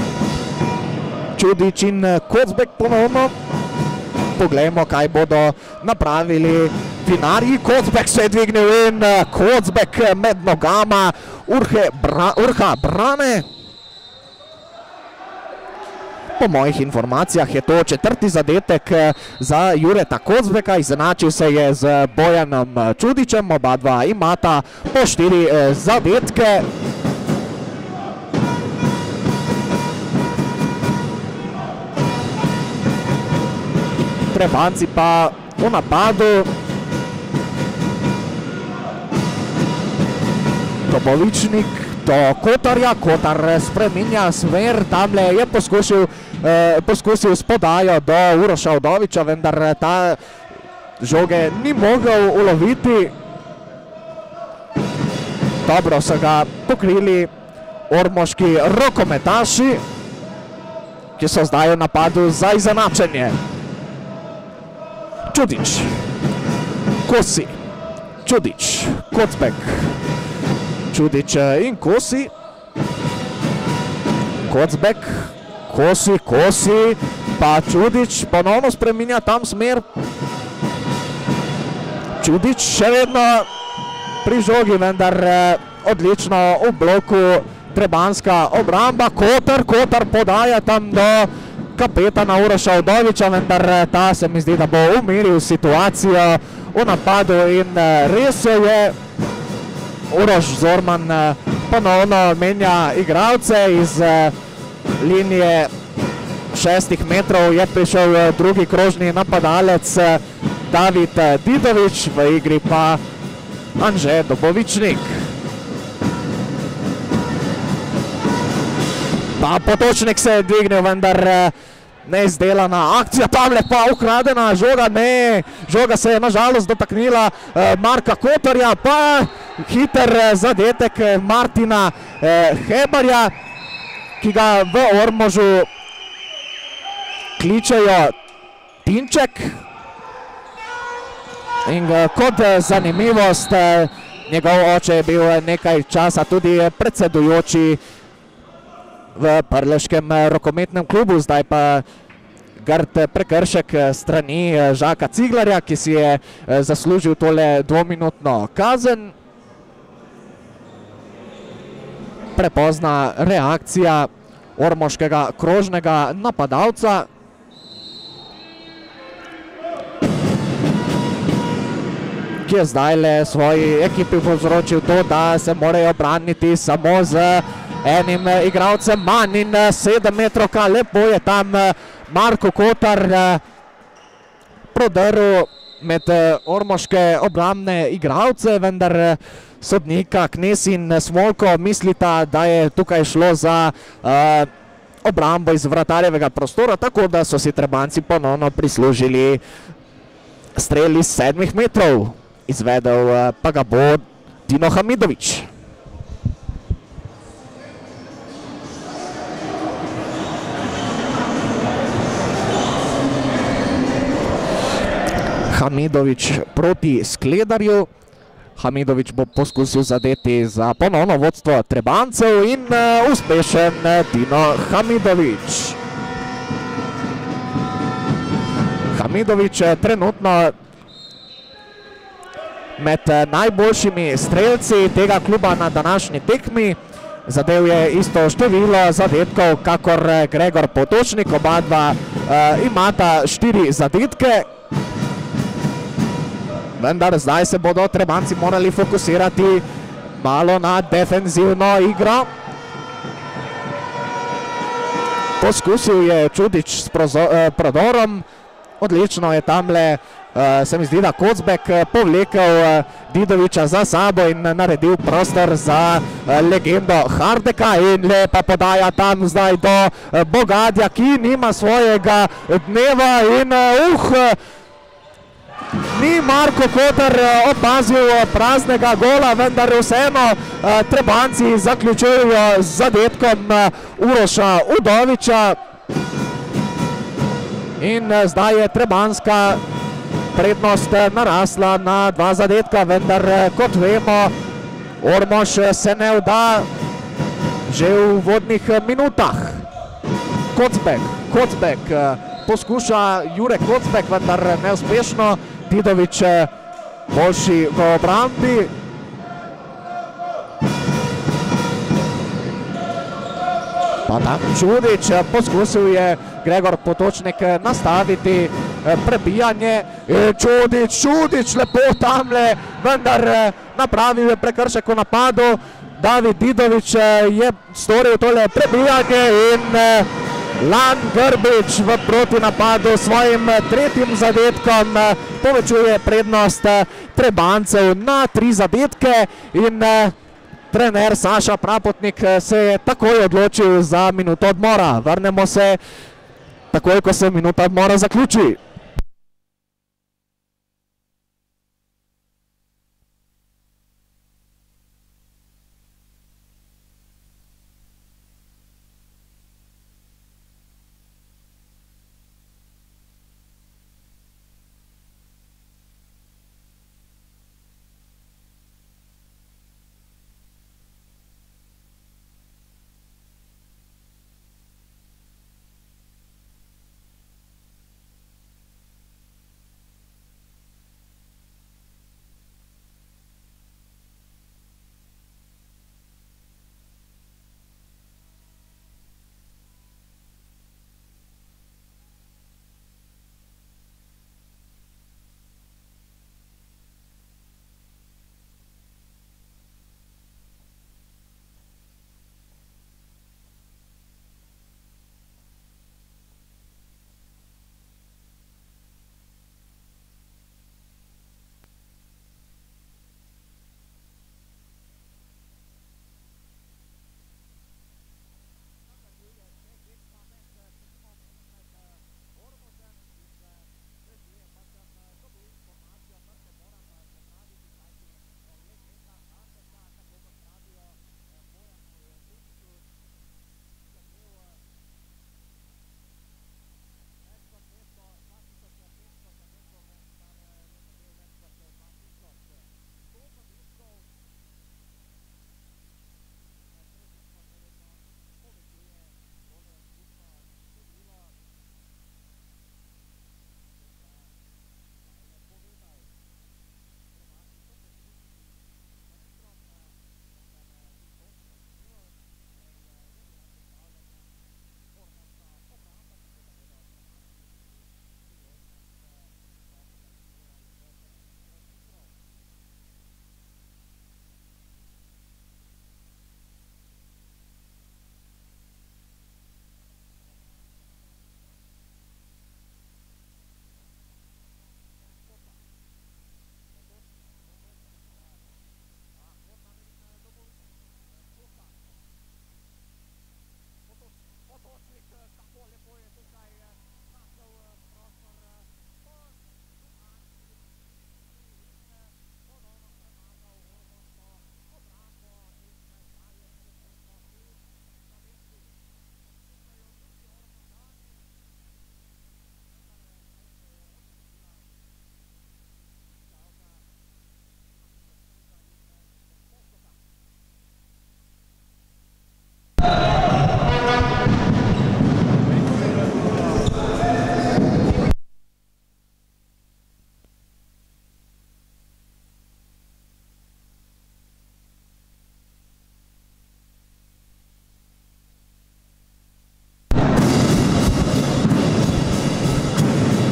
Čudič in Kocbek ponovno. Poglejmo, kaj bodo napravili vinarji. Kocbek se je dvignil in Kocbek med nogama vrha Brane. Po mojih informacijah je to četrti zadetek za Jureta Kocbeka. Izenačil se je z Bojanom Čudičem. Oba dva imata po 4 zadetke. Trebanci pa v napadu. Dobovičnik do Kotarja. Kotar spreminja smer. Tamle je poskusil s podajo do Uroša Udoviča, vendar ta žoge ni mogel uloviti. Dobro so ga pokrili ormoški rokometaši, ki so zdaj v napadu za izenačenje. Čudič, Kosi, Čudič, Kocbek, Čudič in Kosi. Kocbek, Kosi, Kosi, pa Čudič ponovno spreminja tam smer. Čudič še vedno pri žogi, vendar odlično v bloku trebanska obramba. Kotar podaja tam do kapetana Uroša Udoviča, vendar ta se mi zdi, da bo umiril situacijo v napadu in res je Uroš Zorman ponovno menja igralce. Iz linije 6 metrov je prišel drugi krožni napadalec David Didovič, v igri pa Anže Dobovičnik. Pa Potočnik se je dvignil, vendar neizdelana akcija, tamle pa ukradena žoga, ne, žoga se je nažalost dotaknila Marka Kotarja, pa hiter zadetek Martina Hebarja, ki ga v Ormožu kličejo Tinček. In kot zanimivost, njegov oče je bil nekaj časa tudi predsedujoči v prleškem rokometnem klubu, zdaj pa grd prekršek strani Žaka Ciglarja, ki si je zaslužil tole dvominutno kazen. Prepozna reakcija ormoškega krožnega napadalca. Ki je zdaj le svoji ekipi povzročil to, da se morajo braniti samo z enim igralcem manj in 7 metrovka. Lepo je tam Marko Kotar prodrl med ormoške obrambne igralce, vendar sodnika Knes in Smolko mislita, da je tukaj šlo za obrambo iz vratarjevega prostora, tako da so si Trebanjci ponovno prislužili strel iz 7 metrov. Izvedel pa ga bo Tino Hamidović. Hamidović proti Skledarju. Hamidović bo poskusil zadeti za ponovno vodstvo Trebanjcev in uspešen Tino Hamidović. Hamidović trenutno med najboljšimi strelci tega kluba na današnji tekmi. Zadev je isto število zadetkov kakor Gregor Potočnik, oba dva imata 4 zadetke. Vendar zdaj se bodo Trebanjci morali fokusirati malo na defenzivno igro. Poskusil je Čudić s prodorom, odlično je tamle, se mi zdi, da Kocbek povlekel Didovića za sabo in naredil prostor za legendo Hardeka in lepa podaja tam zdaj do Bogadja, ki nima svojega dneva in ni Marko Kotar opazil praznega gola, vendar vseeno Trebanjci zaključujejo z zadetkom Uroša Udovića in zdaj je trebanjska prednost narasla na 2 zadetka, vendar kot vemo, Ormož se ne vda že v uvodnih minutah. Kocbek poskuša Jure Kocbek, vendar neuspešno. Didović boljši v obrambi. Pa tam Čudić, poskusil je Gregor Potočnik nastaviti prebijanje. Čudić lepo tamle, vendar napravil je prekršek v napadu. David Didović je storil tole prebijanje in Lan Grbić v protinapadu svojim 3. zadetkom povečuje prednost Trebanjcev na 3 zadetke in trener Saša Prapotnik se je takoj odločil za minuto odmora. Vrnemo se takoj, ko se minuta odmora zaključi.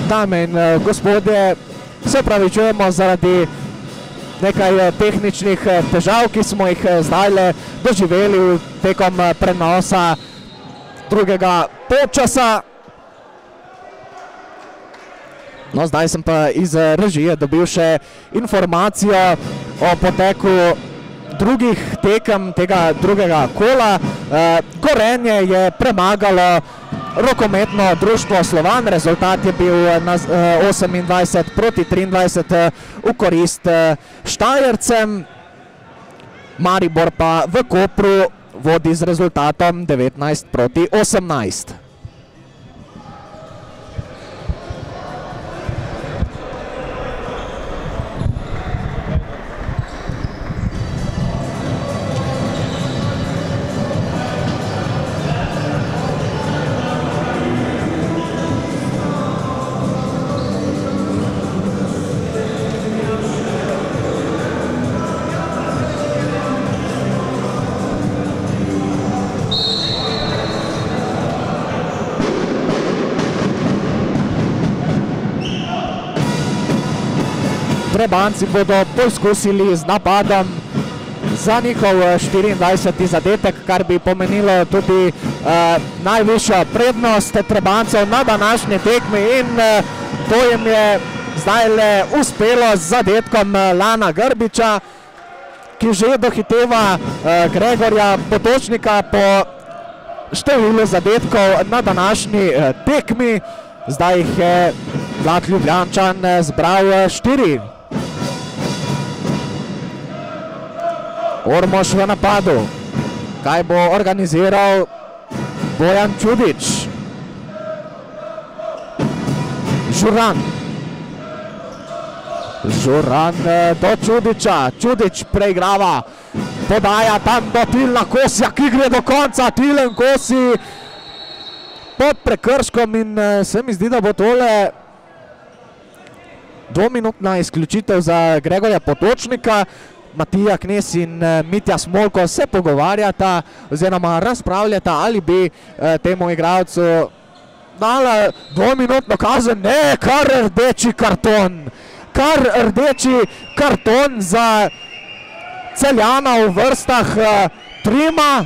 Dame in gospodje, se opravičujemo zaradi nekaj tehničnih težav, ki smo jih zdaj doživeli tekom prenosa drugega polčasa. No, zdaj sem pa iz režije dobil še informacijo o poteku drugih tekem tega drugega kola. Gorenje je premagalo rokometno društvo Slovan, rezultat je bil 28-23 v korist Štajercem. Maribor pa v Kopru vodi z rezultatom 19-18. Trebanjci bodo poskusili z napadom za njihov 24. zadetek, kar bi pomenilo tudi najvišjo prednost Trebanjcev na današnji tekmi in to jim je zdaj le uspelo z zadetkom Lana Grbiča, ki že dohiteva Gregorja Potočnika po številu zadetkov na današnji tekmi. Zdaj jih je Mlad Ljubljančan zbral 4. Ormož v napadu. Kaj bo organiziral Bojan Čudič? Žuran. Žuran do Čudiča. Čudič preigrava. Podaja tam do Tilna Kosja, ki gre do konca. Tilen Kosi pod prekrškom in se mi zdi, da bo tole dvominutna izključitev za Gregorja Potočnika. Matija Knez in Mitja Smolko se pogovarjata oziroma razpravljata, ali bi temu igralcu dala dvominutno kazen. Ne, kar rdeči karton. Kar rdeči karton za Celjana v vrstah Trima.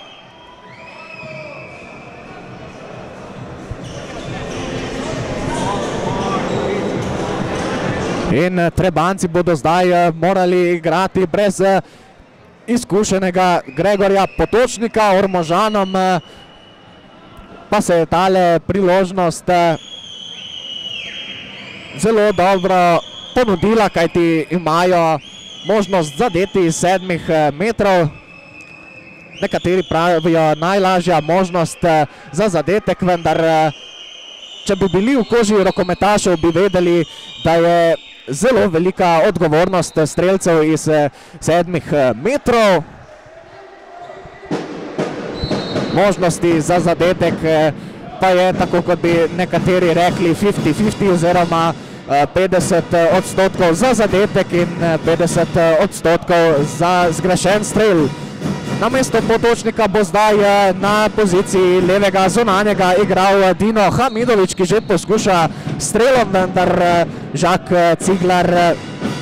In Trebanjci bodo zdaj morali igrati brez izkušenega Gregorja Potočnika. Ormožanom pa se je tale priložnost zelo dobro ponudila, kajti imajo možnost zadeti iz 7 metrov. Nekateri pravijo najlažja možnost za zadetek, vendar če bi bili v koži rokometašev, bi vedeli, da je zelo velika odgovornost strelcev iz 7 metrov. Možnosti za zadetek pa je, tako kot bi nekateri rekli, 50-50 oziroma 50% za zadetek in 50% za zgrešen strel. Namesto Potočnika bo zdaj na poziciji levega zunanjega igral Dino Hamidović, ki že poskuša strelom, vendar Žak Ciglar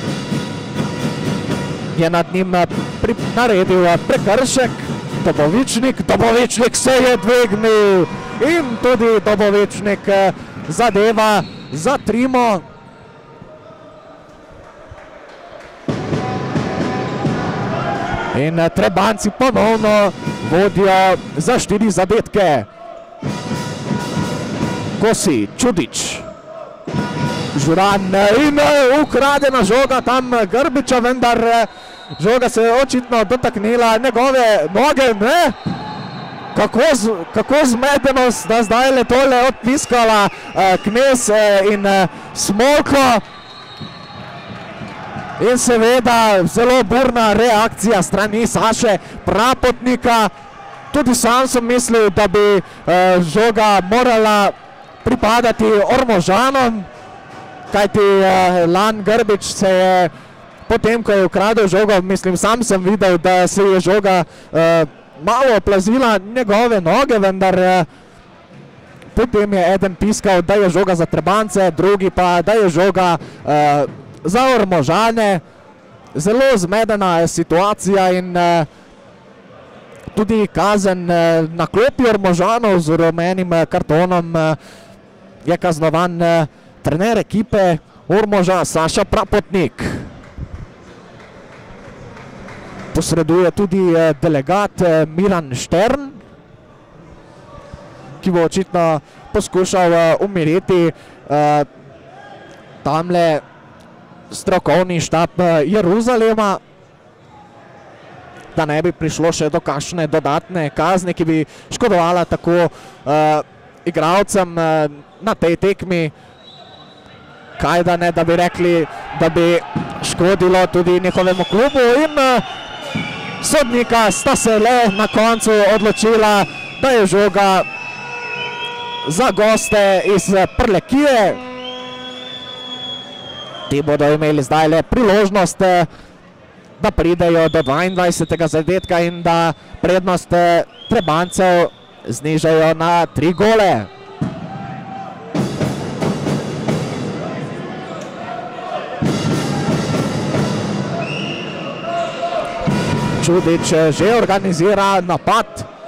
je nad njim naredil prekršek. Dobovičnik se je dvignil in tudi Dobovičnik zadeva za Trimo. In Trebanjci ponovno vodijo za 4 zadetke. Kosi, Čudič, Žuran in ukradena žoga tam Grbiča, vendar žoga se je očitno dotaknila njegove noge. Ne? Kako zmedenost, da zdaj le tole odpiskala Knez in Smolko. In seveda zelo burna reakcija strani Saše Prapotnika. Tudi sam sem mislil, da bi žoga morala pripadati Ormožanom, kajti Lan Grbič se je potem, ko je ukradel žogo, mislim, sam sem videl, da se je žoga malo oplazila njegove noge, vendar potem je eden piskal, da je žoga za Trebance, drugi pa, da je žoga za Ormožane. Zelo zmedena situacija in tudi kazen na klopi Ormožanov z rumenim kartonom je kaznovan trener ekipe Ormoža Saša Prapotnik. Posreduje tudi delegat Miran Štern, ki bo očitno poskušal umiriti tamle strokovni štab Jeruzalema, da ne bi prišlo še do kakšne dodatne kazni, ki bi škodovala tako igralcem na tej tekmi, kaj da ne, da bi rekli, da bi škodilo tudi njihovemu klubu, in sodnika sta se le na koncu odločila, da je žoga za goste iz Prlekije. Ti bodo imeli zdaj le priložnost, da pridejo do 22. zadetka in da prednost Trebancev znižajo na 3 gole. Čudič že organizira napad.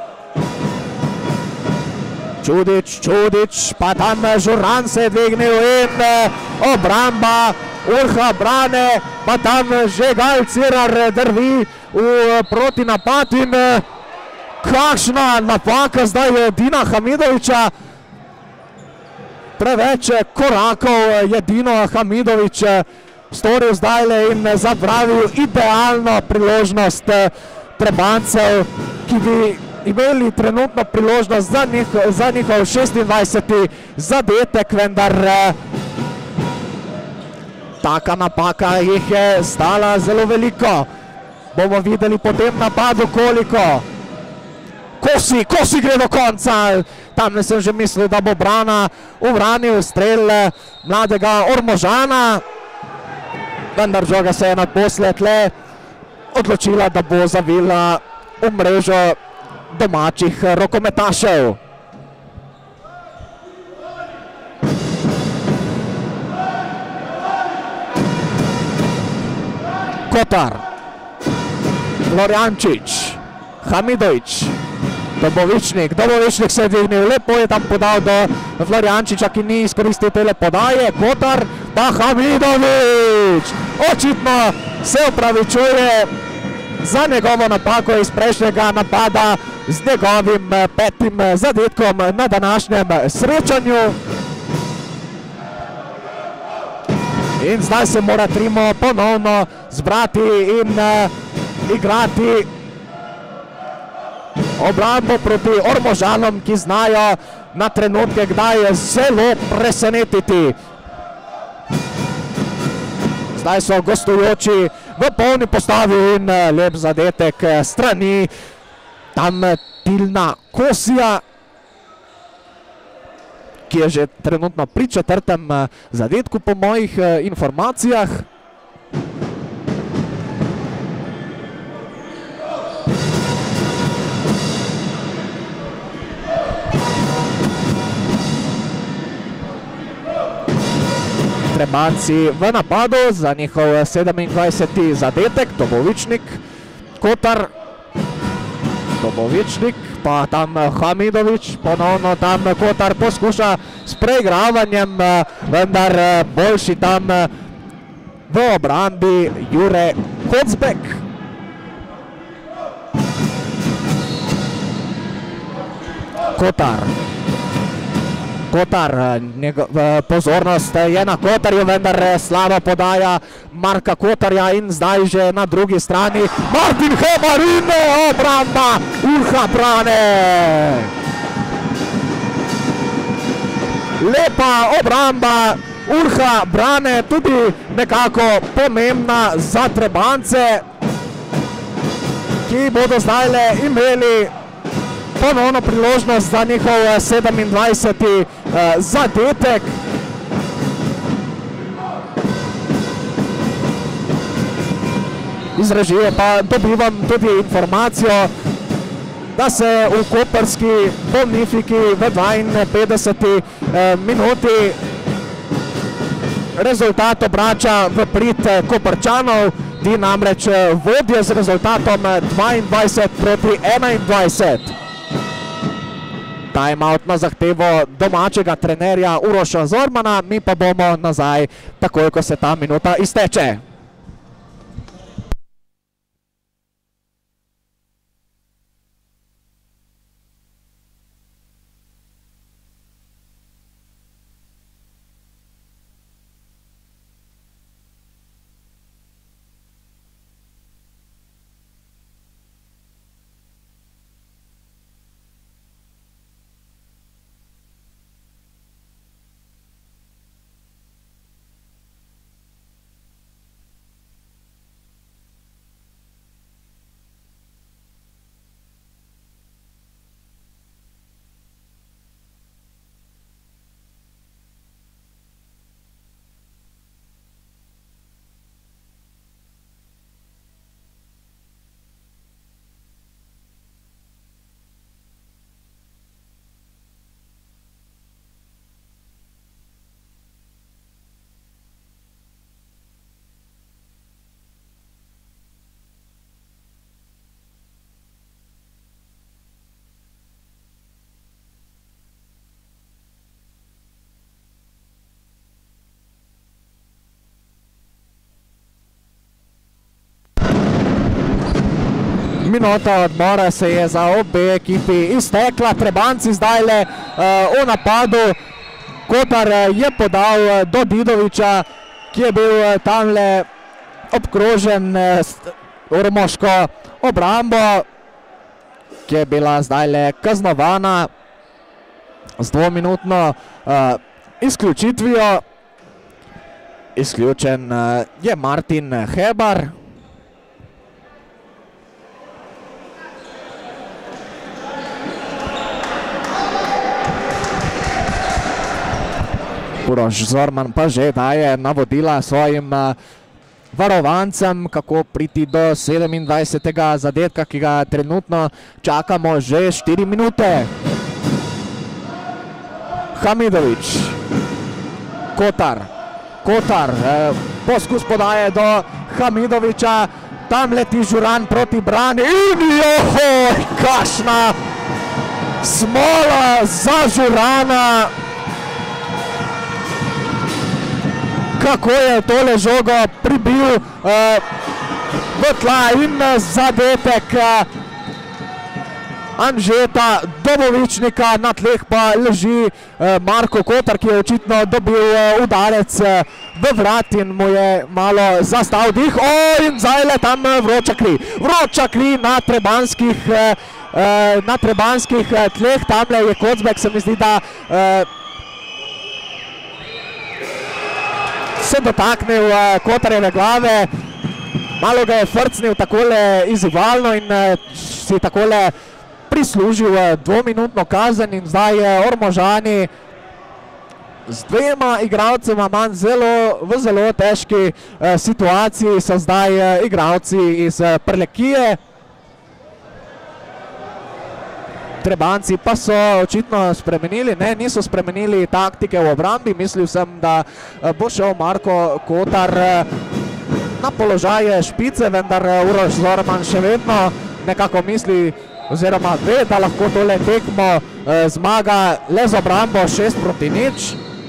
Čudič, pa tam Žuran se je dvignil in obramba Urha Brane, pa tam že Gal Cirar drvi v protinapad in kakšna napaka zdaj je Dina Hamidoviča. Preveč korakov je Dino Hamidovič storil zdajle in zapravil idealno priložnost Trebancev, ki bi imeli trenutno priložnost za njihov 26. zadetek, vendar taka napaka jih je stala zelo veliko. Bomo videli po tem napadu koliko. Kosi gre do konca. Tam sem že mislil, da bo Brana uvranil strel mladega Ormožana, vendar žoga se je naposled le odločila, da bo zavila v mrežo domačih rokometašev. Kotar, Florjančič, Hamidovič, Dobovičnik se je dvignil, lepo je tam podal do Florjančiča, ki ni izkoristil tele podaje. Kotar, pa Hamidovič očitno se opravičuje za njegovo napako iz prejšnjega napada z njegovim 5. zadetkom na današnjem srečanju. In zdaj se mora Trimo ponovno zbrati in igrati obrambo proti Ormožanom, ki znajo na trenutke kdaj zelo presenetiti. Zdaj so gostujoči v polni postavi in lep zadetek strani tam Tilna Kosija, ki je že trenutno pri 4. zadetku po mojih informacijah. Trebanci v napadu za njihov 27. zadetek. Dobovičnik, Kotar, Dobovičnik, pa tam Hamidovič, ponovno tam Kotar poskuša s preigravanjem, vendar boljši tam v obrambi Jure Kocbek. Kotar, pozornost je na Kotarju, vendar slaba podaja Marka Kotarja in zdaj že na drugi strani Martin Hebar in obramba Urha Brane. Lepa obramba Urha Brane, tudi nekako pomembna za Trebance, ki bodo zdajle imeli ponovno priložnost za njihov 27. zadetek. Iz režije pa dobivam tudi informacijo, da se v koprski Bonifiki v 52. minuti rezultat obrača v prid Koprčanov, ti namreč vodijo z rezultatom 22-21. Timeout na zahtevo domačega trenerja Uroša Zormana, mi pa bomo nazaj takoj, ko se ta minuta izteče. Minuta odmora se je za obe ekipi iztekla, Trebanci zdajle v napadu. Kotar je podal do Didoviča, ki je bil tamle obkrožen ormoško obrambo, ki je bila zdajle kaznovana z dvominutno izključitvijo. Izključen je Martin Hebar. Uroš Zorman pa že daje navodila svojim varovancem, kako priti do 27. zadetka, ki ga trenutno čakamo že 4 minute. Hamidovič, Kotar, poskus podaje do Hamidoviča, tam leti Žuran proti brani in johoj, kašna smola za Žurana. Kako je tole žogo pribil v tla in zadetek Anžeta Dobovičnika, na tleh pa leži Marko Kotar, ki je očitno dobil udarec v vrat in mu je malo zastal dih. In zdajle tam vroča kri na trebanskih tleh, tamle je Kocbek, se mi zdi, da se dotaknil Kotarjeve glave, malo ga je frcnil takole izzivalno in si takole prislužil dvominutno kazen in zdaj Ormožani z dvema igralcema manj v zelo težki situaciji so zdaj igralci iz Prlekije. Trebanci pa so očitno spremenili, niso spremenili taktike v obrambi. Mislil sem, da bo šel Marko Kotar na položaje špice, vendar Uroš Zorman še vedno nekako misli oziroma ve, da lahko tole tekmo zmaga le z obrambo 6-0.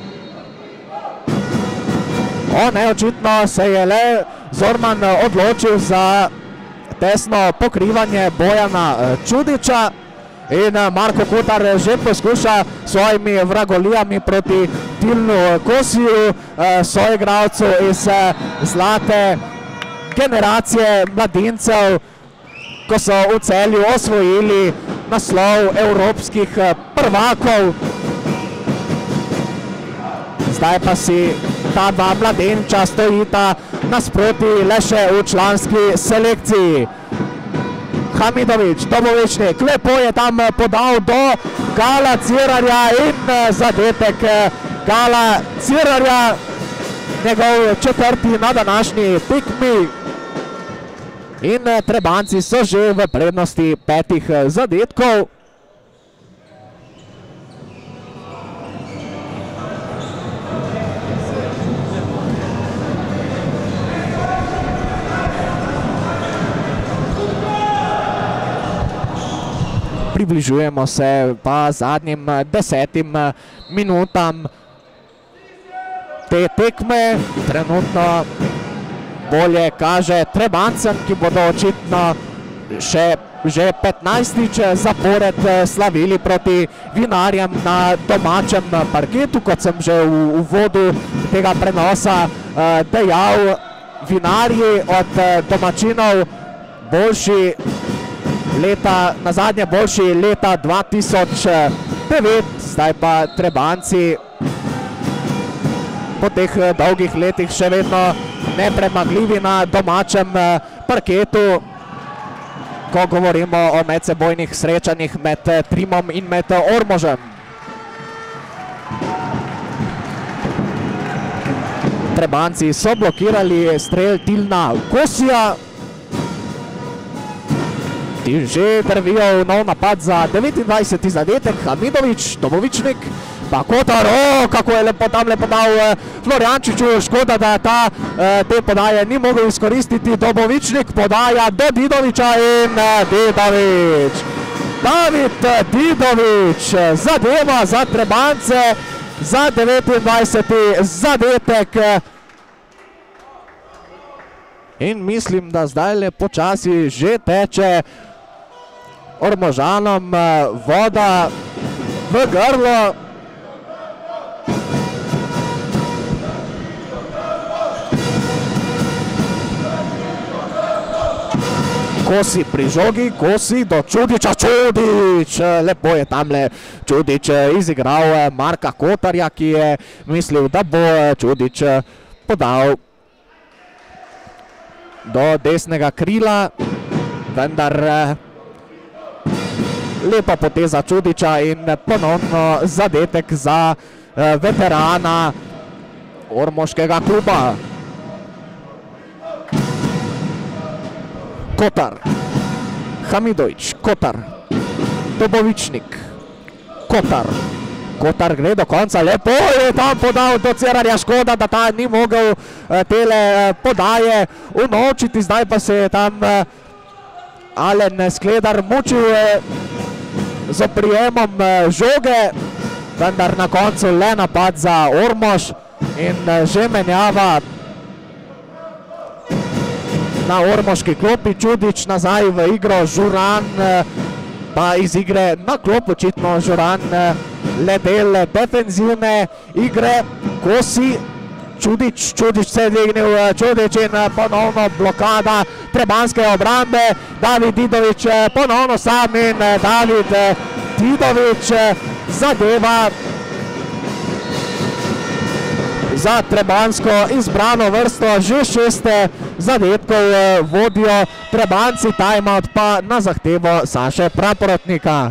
Očitno se je le Zorman odločil za tesno pokrivanje Bojana Čudiča. In Marko Kotar že poskuša svojimi vragolijami proti Tilnu Kosiju, soigralcu iz zlate generacije mladincev, ko so v Celju osvojili naslov evropskih prvakov. Zdaj pa si ta dva mladenča stojita nasproti le še v članski selekciji. Hamidovič, Dobovičnik, lepo je tam podal do Gala Cirarja in zadetek Gala Cirarja, njegov četrti na današnji tekmi. In Trebanjci so že v prednosti 5 zadetkov. Približujemo se pa zadnjim 10 minutam te tekme. Trenutno bolje kaže Trebanjcem, ki bodo očitno že 15-tič zapored slavili proti Vinarjem na domačem parketu. Kot sem že v uvodu tega prenosa dejal, Vinarji od domačinov boljši nazadnje boljši leta 2009, zdaj pa Trebanjci po teh dolgih letih še vedno nepremagljivi na domačem parketu, ko govorimo o medsebojnih srečanjih med Trimom in med Ormožem. Trebanjci so blokirali strel Tilna Kosija. Že drvijo v nov napad za 29. zadetek. Hamidović, Dobovičnik, pa Kotar, kako je lepo tam podal Florjančiču, škoda, da te podaje ni mogel izkoristiti. Dobovičnik podaja do Didoviča in Didovič. David Didovič zadeva za Trebanjce za 29. zadetek. In mislim, da zdaj le počasi že teče Ormožanom voda v grlo. Kosi pri žogi, Kosi do Čudiča, Čudič, lepo je tamle Čudič izigral Marka Kotarja, ki je mislil, da bo Čudič podal do desnega krila, vendar lepa poteza Čudiča in ponovno zadetek za veterana ormoškega kluba. Kotar, Hamidović, Kotar, Dobovičnik, Kotar gre do konca, lepo je tam podal do Cerarja, škoda, da ta ni mogel tele podaje unovčiti, zdaj pa se je tam Alen Skledar mučil z oprijemom žoge, vendar na koncu le napad za Ormož in že menjava na ormoški klopi. Čudič nazaj v igro, Žuran pa iz igre na klop, očitno Žuran le del defenzivne igre. Kosi, Čudič se je dvignil, Čudič in ponovno blokada trebanjske obrambe. David Didovič ponovno sam in David Didovič zadeva za trebanjsko izbrano vrsto. Že 6 zadetkov vodijo Trebanjci, timeout pa na zahtevo Saše Praporotnika.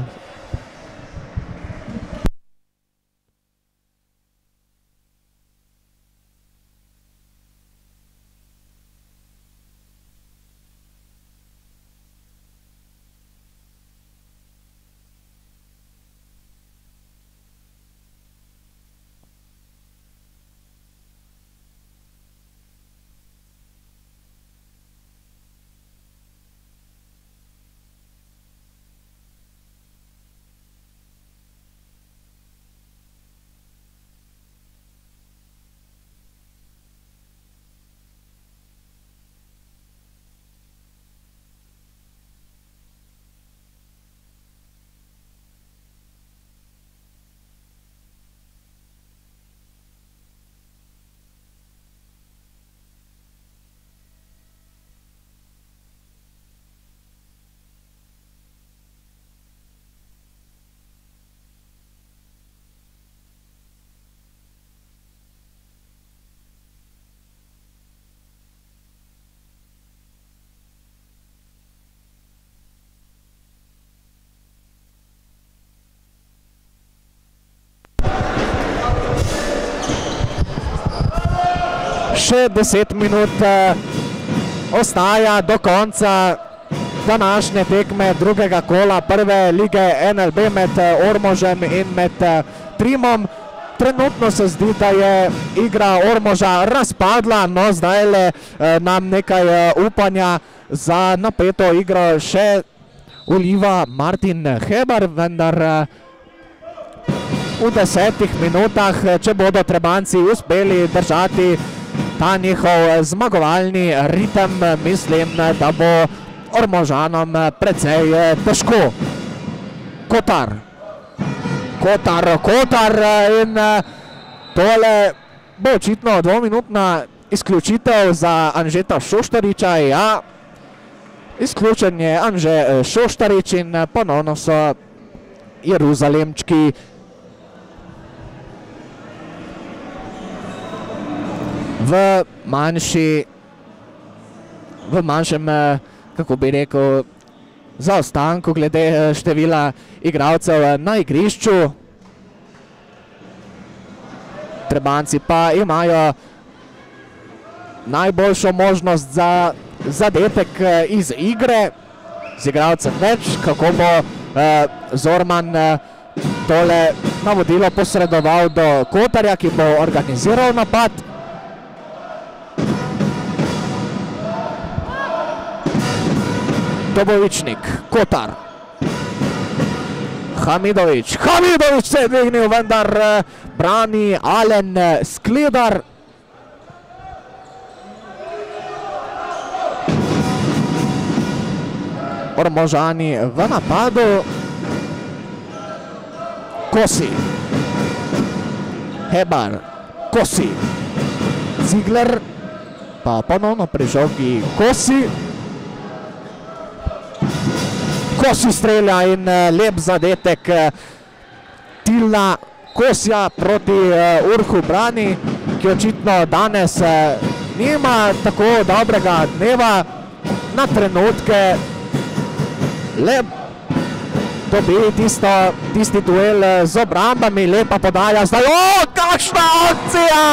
Še 10 minut ostaja do konca današnje tekme drugega kola prve lige NLB med Ormožem in med Trimom. Trenutno se zdi, da je igra Ormoža razpadla, no zdaj nam nekaj upanja za napeto igro še vliva Martin Hebar, vendar v 10 minutah, če bodo Trebanjci uspeli držati ta njihov zmagovalni ritem, mislim, da bo Ormožanom precej težko. Kotar in tole bo očitno dvominutna izključitev za Anžeta Šoštariča. Ja, izključen je Anže Šoštarič in ponovno so Jeruzalemčki v manjšem, kako bi rekel, zaostanku glede števila igralcev na igrišču. Trebanjci pa imajo najboljšo možnost za zadetek iz igre. Z igralcem več, kako bo Zorman tole navodilo posredoval do Kotarja, ki bo organiziral napad. Dobovičnik, Kotar. Hamidovič se je dvignil, vendar brani Alen Skledar. Ormožani v napadu. Kosi. Hebar. Kosi. Ziegler. Pa ponovno pri žogi Kosi. Kosi strelja in lep zadetek Tilna Kosja proti Urhu Brani, ki očitno danes nima tako dobrega dneva. Na trenutke lep dobi tisti duel z obrambami, lepa podaja zdaj. O, kakšna akcija!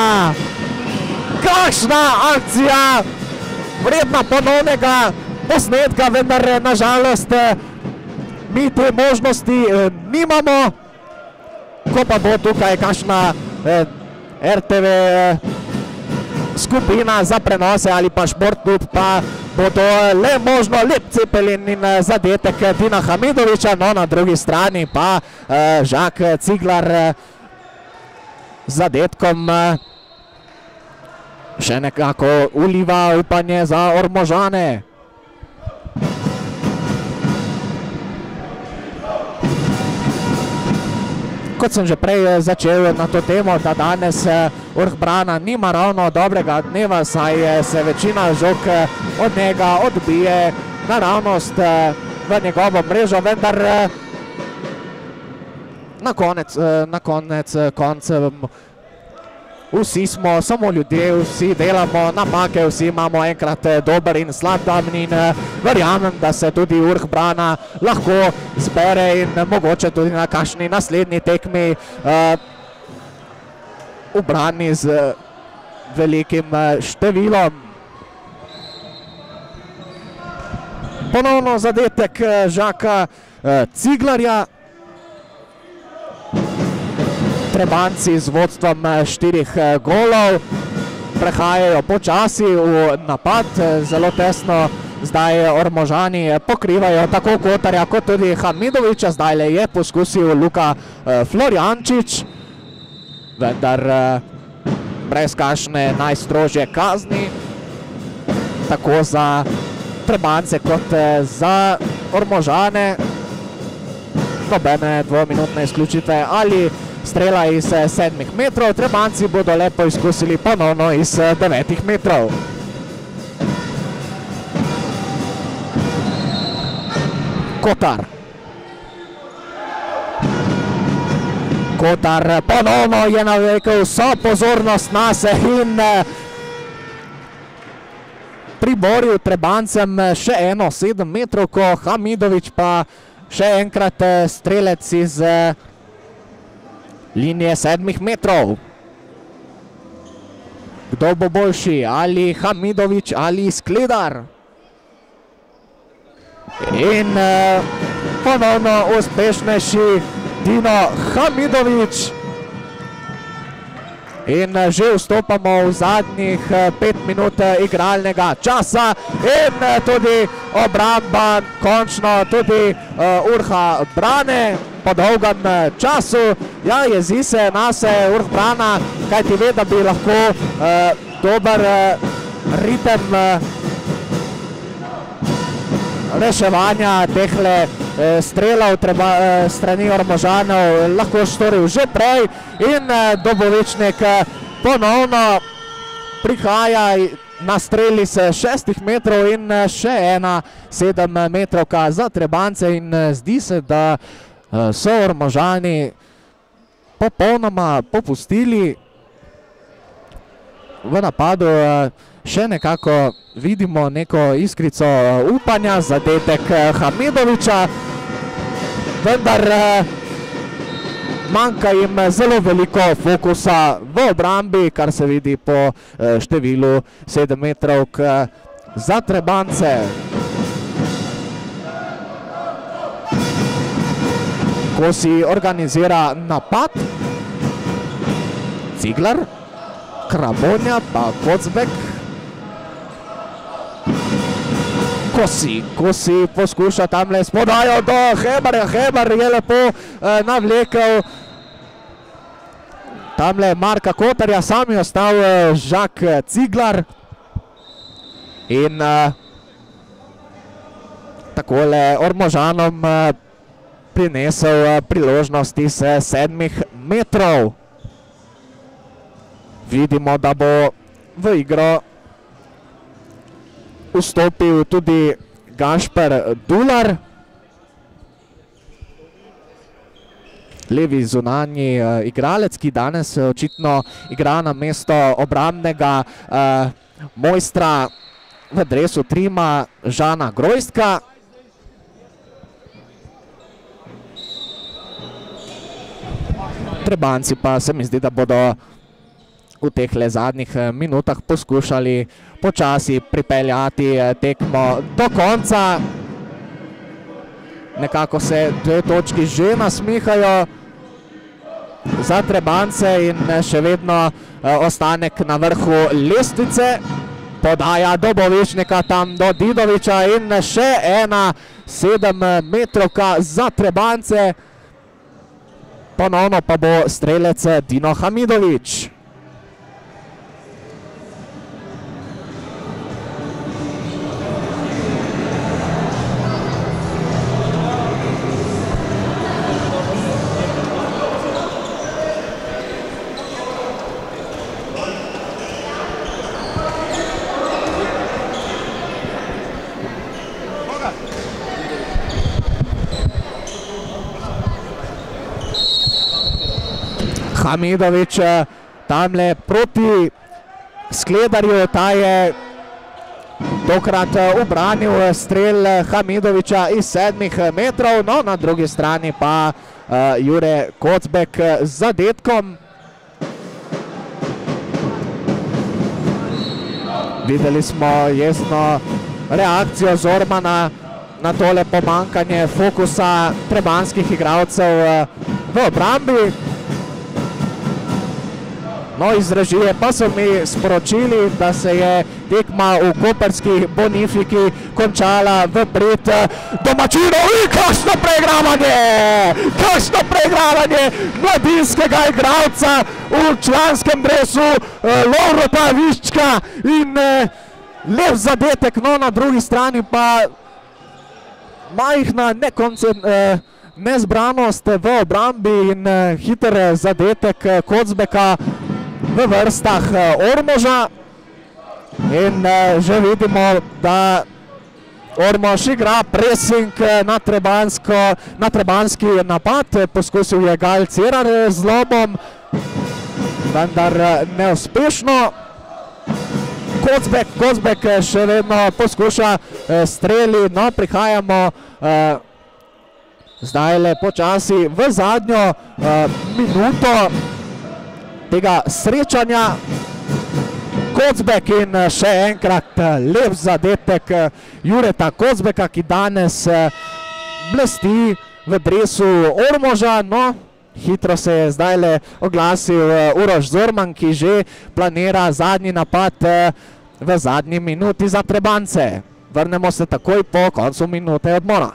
Kakšna akcija! Vredna ponovnega posnetka, vendar nažalost mi te možnosti nimamo. Ko pa bo tukaj kakšna RTV skupina za prenose ali pa Športklub, pa bo to le možno lep cepelin in zadetek Tina Hamidoviča. No, na drugi strani pa Žak Ciglar zadetkom še nekako uliva upanje za Ormožane. Kot sem že prej začel na to temo, da danes Urh Brana nima ravno dobrega dneva, saj se večina žog od njega odbije naravnost v njegovo mrežo, vendar na konec vsi smo samo ljudje, vsi delamo napake, vsi imamo enkrat dober in slab dan in verjamem, da se tudi Urh Brana lahko zbere in mogoče tudi na kakšni naslednji tekmi ubrani z velikim številom. Ponovno zadetek Žaka Ciglarja. Trebanjci z vodstvom 4 golov prehajajo počasi v napad, zelo tesno zdaj Ormožani pokrivajo tako Kotarja kot tudi Hamidoviča. Zdaj je poskusil Luka Florjančič, vendar brez kakšne najstrožje kazni, tako za Trebanjce kot za Ormožane. Nobene dvominutne izključitve ali strela iz 7 metrov, Trebanjci bodo lepo izkusili ponovno iz 9 metrov. Kotar ponovno je navlekel vso pozornost nase in priboril Trebanjcem še eno 7 metrovko, Hamidovič pa še enkrat strelec iz linije 7 metrov. Kdo bo boljši, ali Hamidović ali Skledar. In ponovno uspešnejši Dino Hamidović. In že vstopamo v zadnjih 5 minut igralnega časa in tudi obramba, končno tudi Urha Brane po dolgem času. Ja, jezi se nase Urh Brana, kaj ti ve, da bi lahko dober ritem reševanja tehle strelov strani Ormožanov lahko storil že prej in Dobovičnik ponovno prihaja na streli se 6 metrov in še ena 7 metrovka za Trebance in zdi se, da so Ormožani popolnoma popustili v napadu. Še nekako vidimo neko iskrico upanja, zadetek Hamidovića, vendar manjka jim zelo veliko fokusa v obrambi, kar se vidi po številu 7 metrovk za Trebance. Ko si organizira napad, Ciglar, Krabonja pa Kocbek. Kosi poskuša tamle s podajo do Hebarja. Hebar je lepo navlekel tamle Marka Kotarja, sam je ostal Žak Ciglar. In takole Ormožanom prinesel priložnosti s 7 metrov. Vidimo, da bo v igro vstopil tudi Gašper Dular. Levi zunanji igralec, ki danes očitno igra na mesto obrambnega mojstra v dresu Trima Žana Grojska. Trebanci pa se mi zdi, da bodo v tehle zadnjih minutah poskušali počasi pripeljati tekmo do konca. Nekako se 2 točki že nasmihajo za Trebance in še vedno ostanek na vrhu lestvice. Podaja Dobovičnika tam do Didovića in še ena 7 metrovka za Trebance. Ponovno pa bo strelec Dino Hamidović. Hamidović tamle proti Skledarju, ta je tokrat ubranil strel Hamidovića iz 7 metrov, no na drugi strani pa Jure Kocbek z zadetkom. Videli smo jezno reakcijo Zormana na tole pomankanje fokusa trebanskih igralcev v obrambi. No, iz režije pa so mi sporočili, da se je tekma v koperski Bonifiki končala v prid domačinov in kakšno preigravanje! Kakšno preigravanje mladinskega igralca v članskem dresu Lovrota Viščka in lep zadetek, no na drugi strani pa majhna nezbranost v obrambi in hiter zadetek Kocbeka v vrstah Ormoža. In že vidimo, da Ormož igra pressing na trebanski napad. Poskusil je Gal Cerar z lobom, vendar neuspešno. Kocbek še vedno poskuša streli, no prihajamo zdaj le počasi v zadnjo minuto tega srečanja. Kocbek in še enkrat lep zadetek Jureta Kocbeka, ki danes blesti v dresu Ormoža. No, hitro se je zdajle oglasil Uroš Zorman, ki že planira zadnji napad v zadnji minuti za Trebance. Vrnemo se takoj po koncu minute odmora.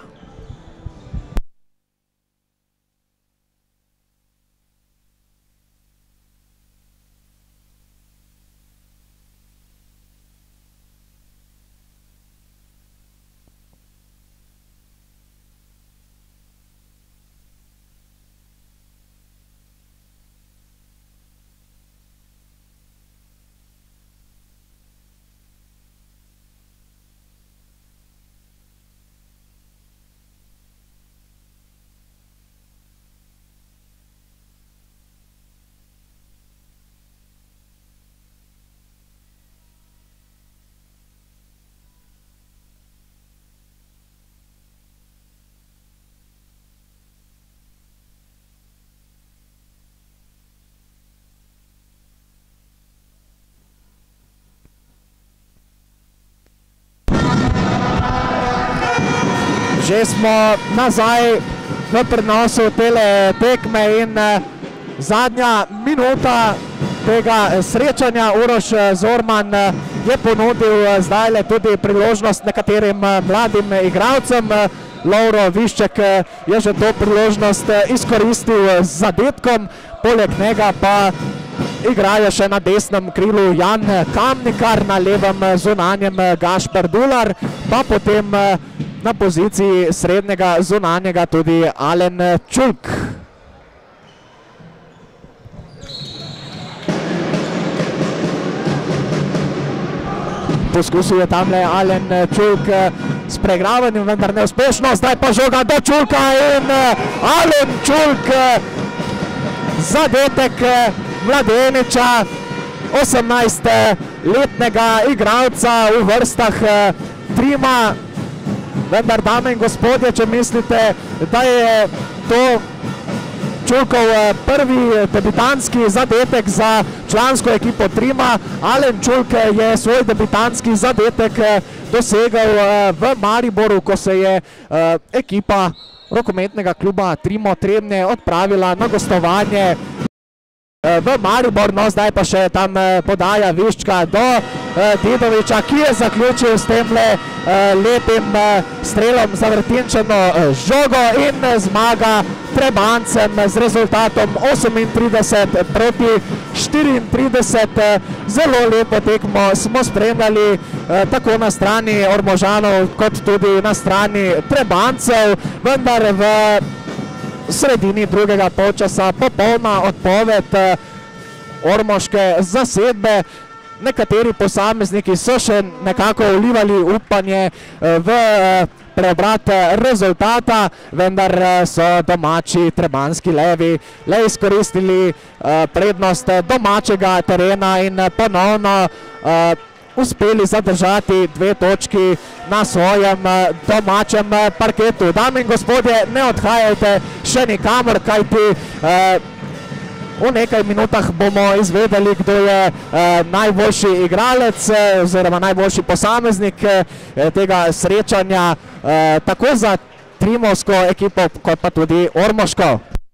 Že smo nazaj v prenosu tele tekme in zadnja minuta tega srečanja. Uroš Zorman je ponudil zdajle tudi priložnost nekaterim mladim igralcem. Lovro Višček je že to priložnost izkoristil z zadetkom, poleg njega pa igrajo še na desnem krilu Jan Kamnikar, na levem zunanjem Gašper Dular, pa potem na poziciji srednjega zunanjega tudi Alen Čulk. Poskusil je tamle Alen Čulk s preigravanjem, vendar neuspešno. Zdaj pa žoga do Čulka in Alen Čulk, zadetek mladeniča, 18-letnega igralca v vrstah Trima. Vendar, dame in gospodje, če mislite, da je to Čulkov prvi debitanski zadetek za člansko ekipo Trima, Alen Čulk je svoj debitanski zadetek dosegel v Mariboru, ko se je ekipa rokometnega kluba Trimo Trebnje odpravila na gostovanje v Maribor. No, zdaj pa še tam podaja Viščka do Dedoviča, ki je zaključil s temle lepim strelom za vrtinčeno žogo in zmaga Trebancem z rezultatom 38-34. Zelo lepo tekmo smo spremljali tako na strani Ormožanov kot tudi na strani Trebancev, vendar v sredini drugega polčasa popolna odpoved ormoške zasedbe. Nekateri posamezniki so še nekako vlivali upanje v preobrat rezultata, vendar so domači trebanski levi le izkoristili prednost domačega terena in ponovno uspeli zadržati 2 točki na svojem domačem parketu. Dame in gospodje, ne odhajajte še nikamor, kajti v nekaj minutah bomo izvedeli, kdo je najboljši igralec oziroma najboljši posameznik tega srečanja, tako za trimovsko ekipo kot pa tudi ormoško.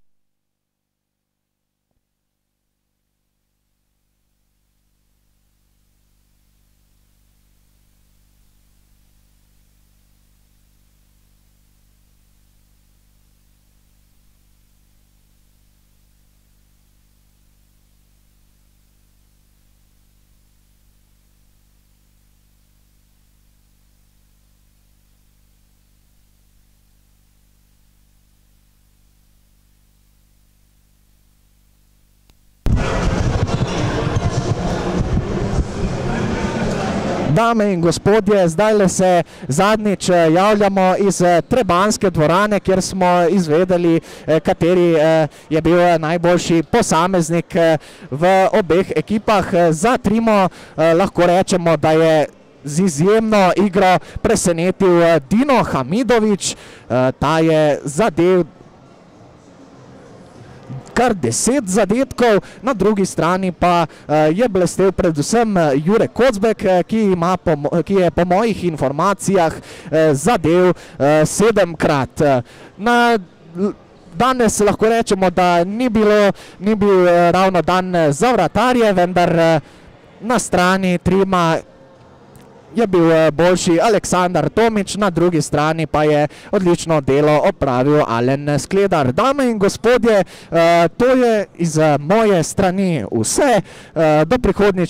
Dame in gospodje, zdajle se zadnjič javljamo iz trebanske dvorane, kjer smo izvedeli, kateri je bil najboljši posameznik v obeh ekipah. Za Trimo lahko rečemo, da je z izjemno igro presenetil Dino Hamidović. Ta je zadev kar 10 zadetkov, na drugi strani pa je blestel predvsem Jure Kocbek, ki je po mojih informacijah zadel 7-krat. Danes lahko rečemo, da ni bil ravno dan za vratarje, vendar na strani Trima je bil boljši Aleksandar Tomič, na drugi strani pa je odlično delo opravil Alen Skledar. Dame in gospodje, to je iz moje strani vse. Do prihodnjič.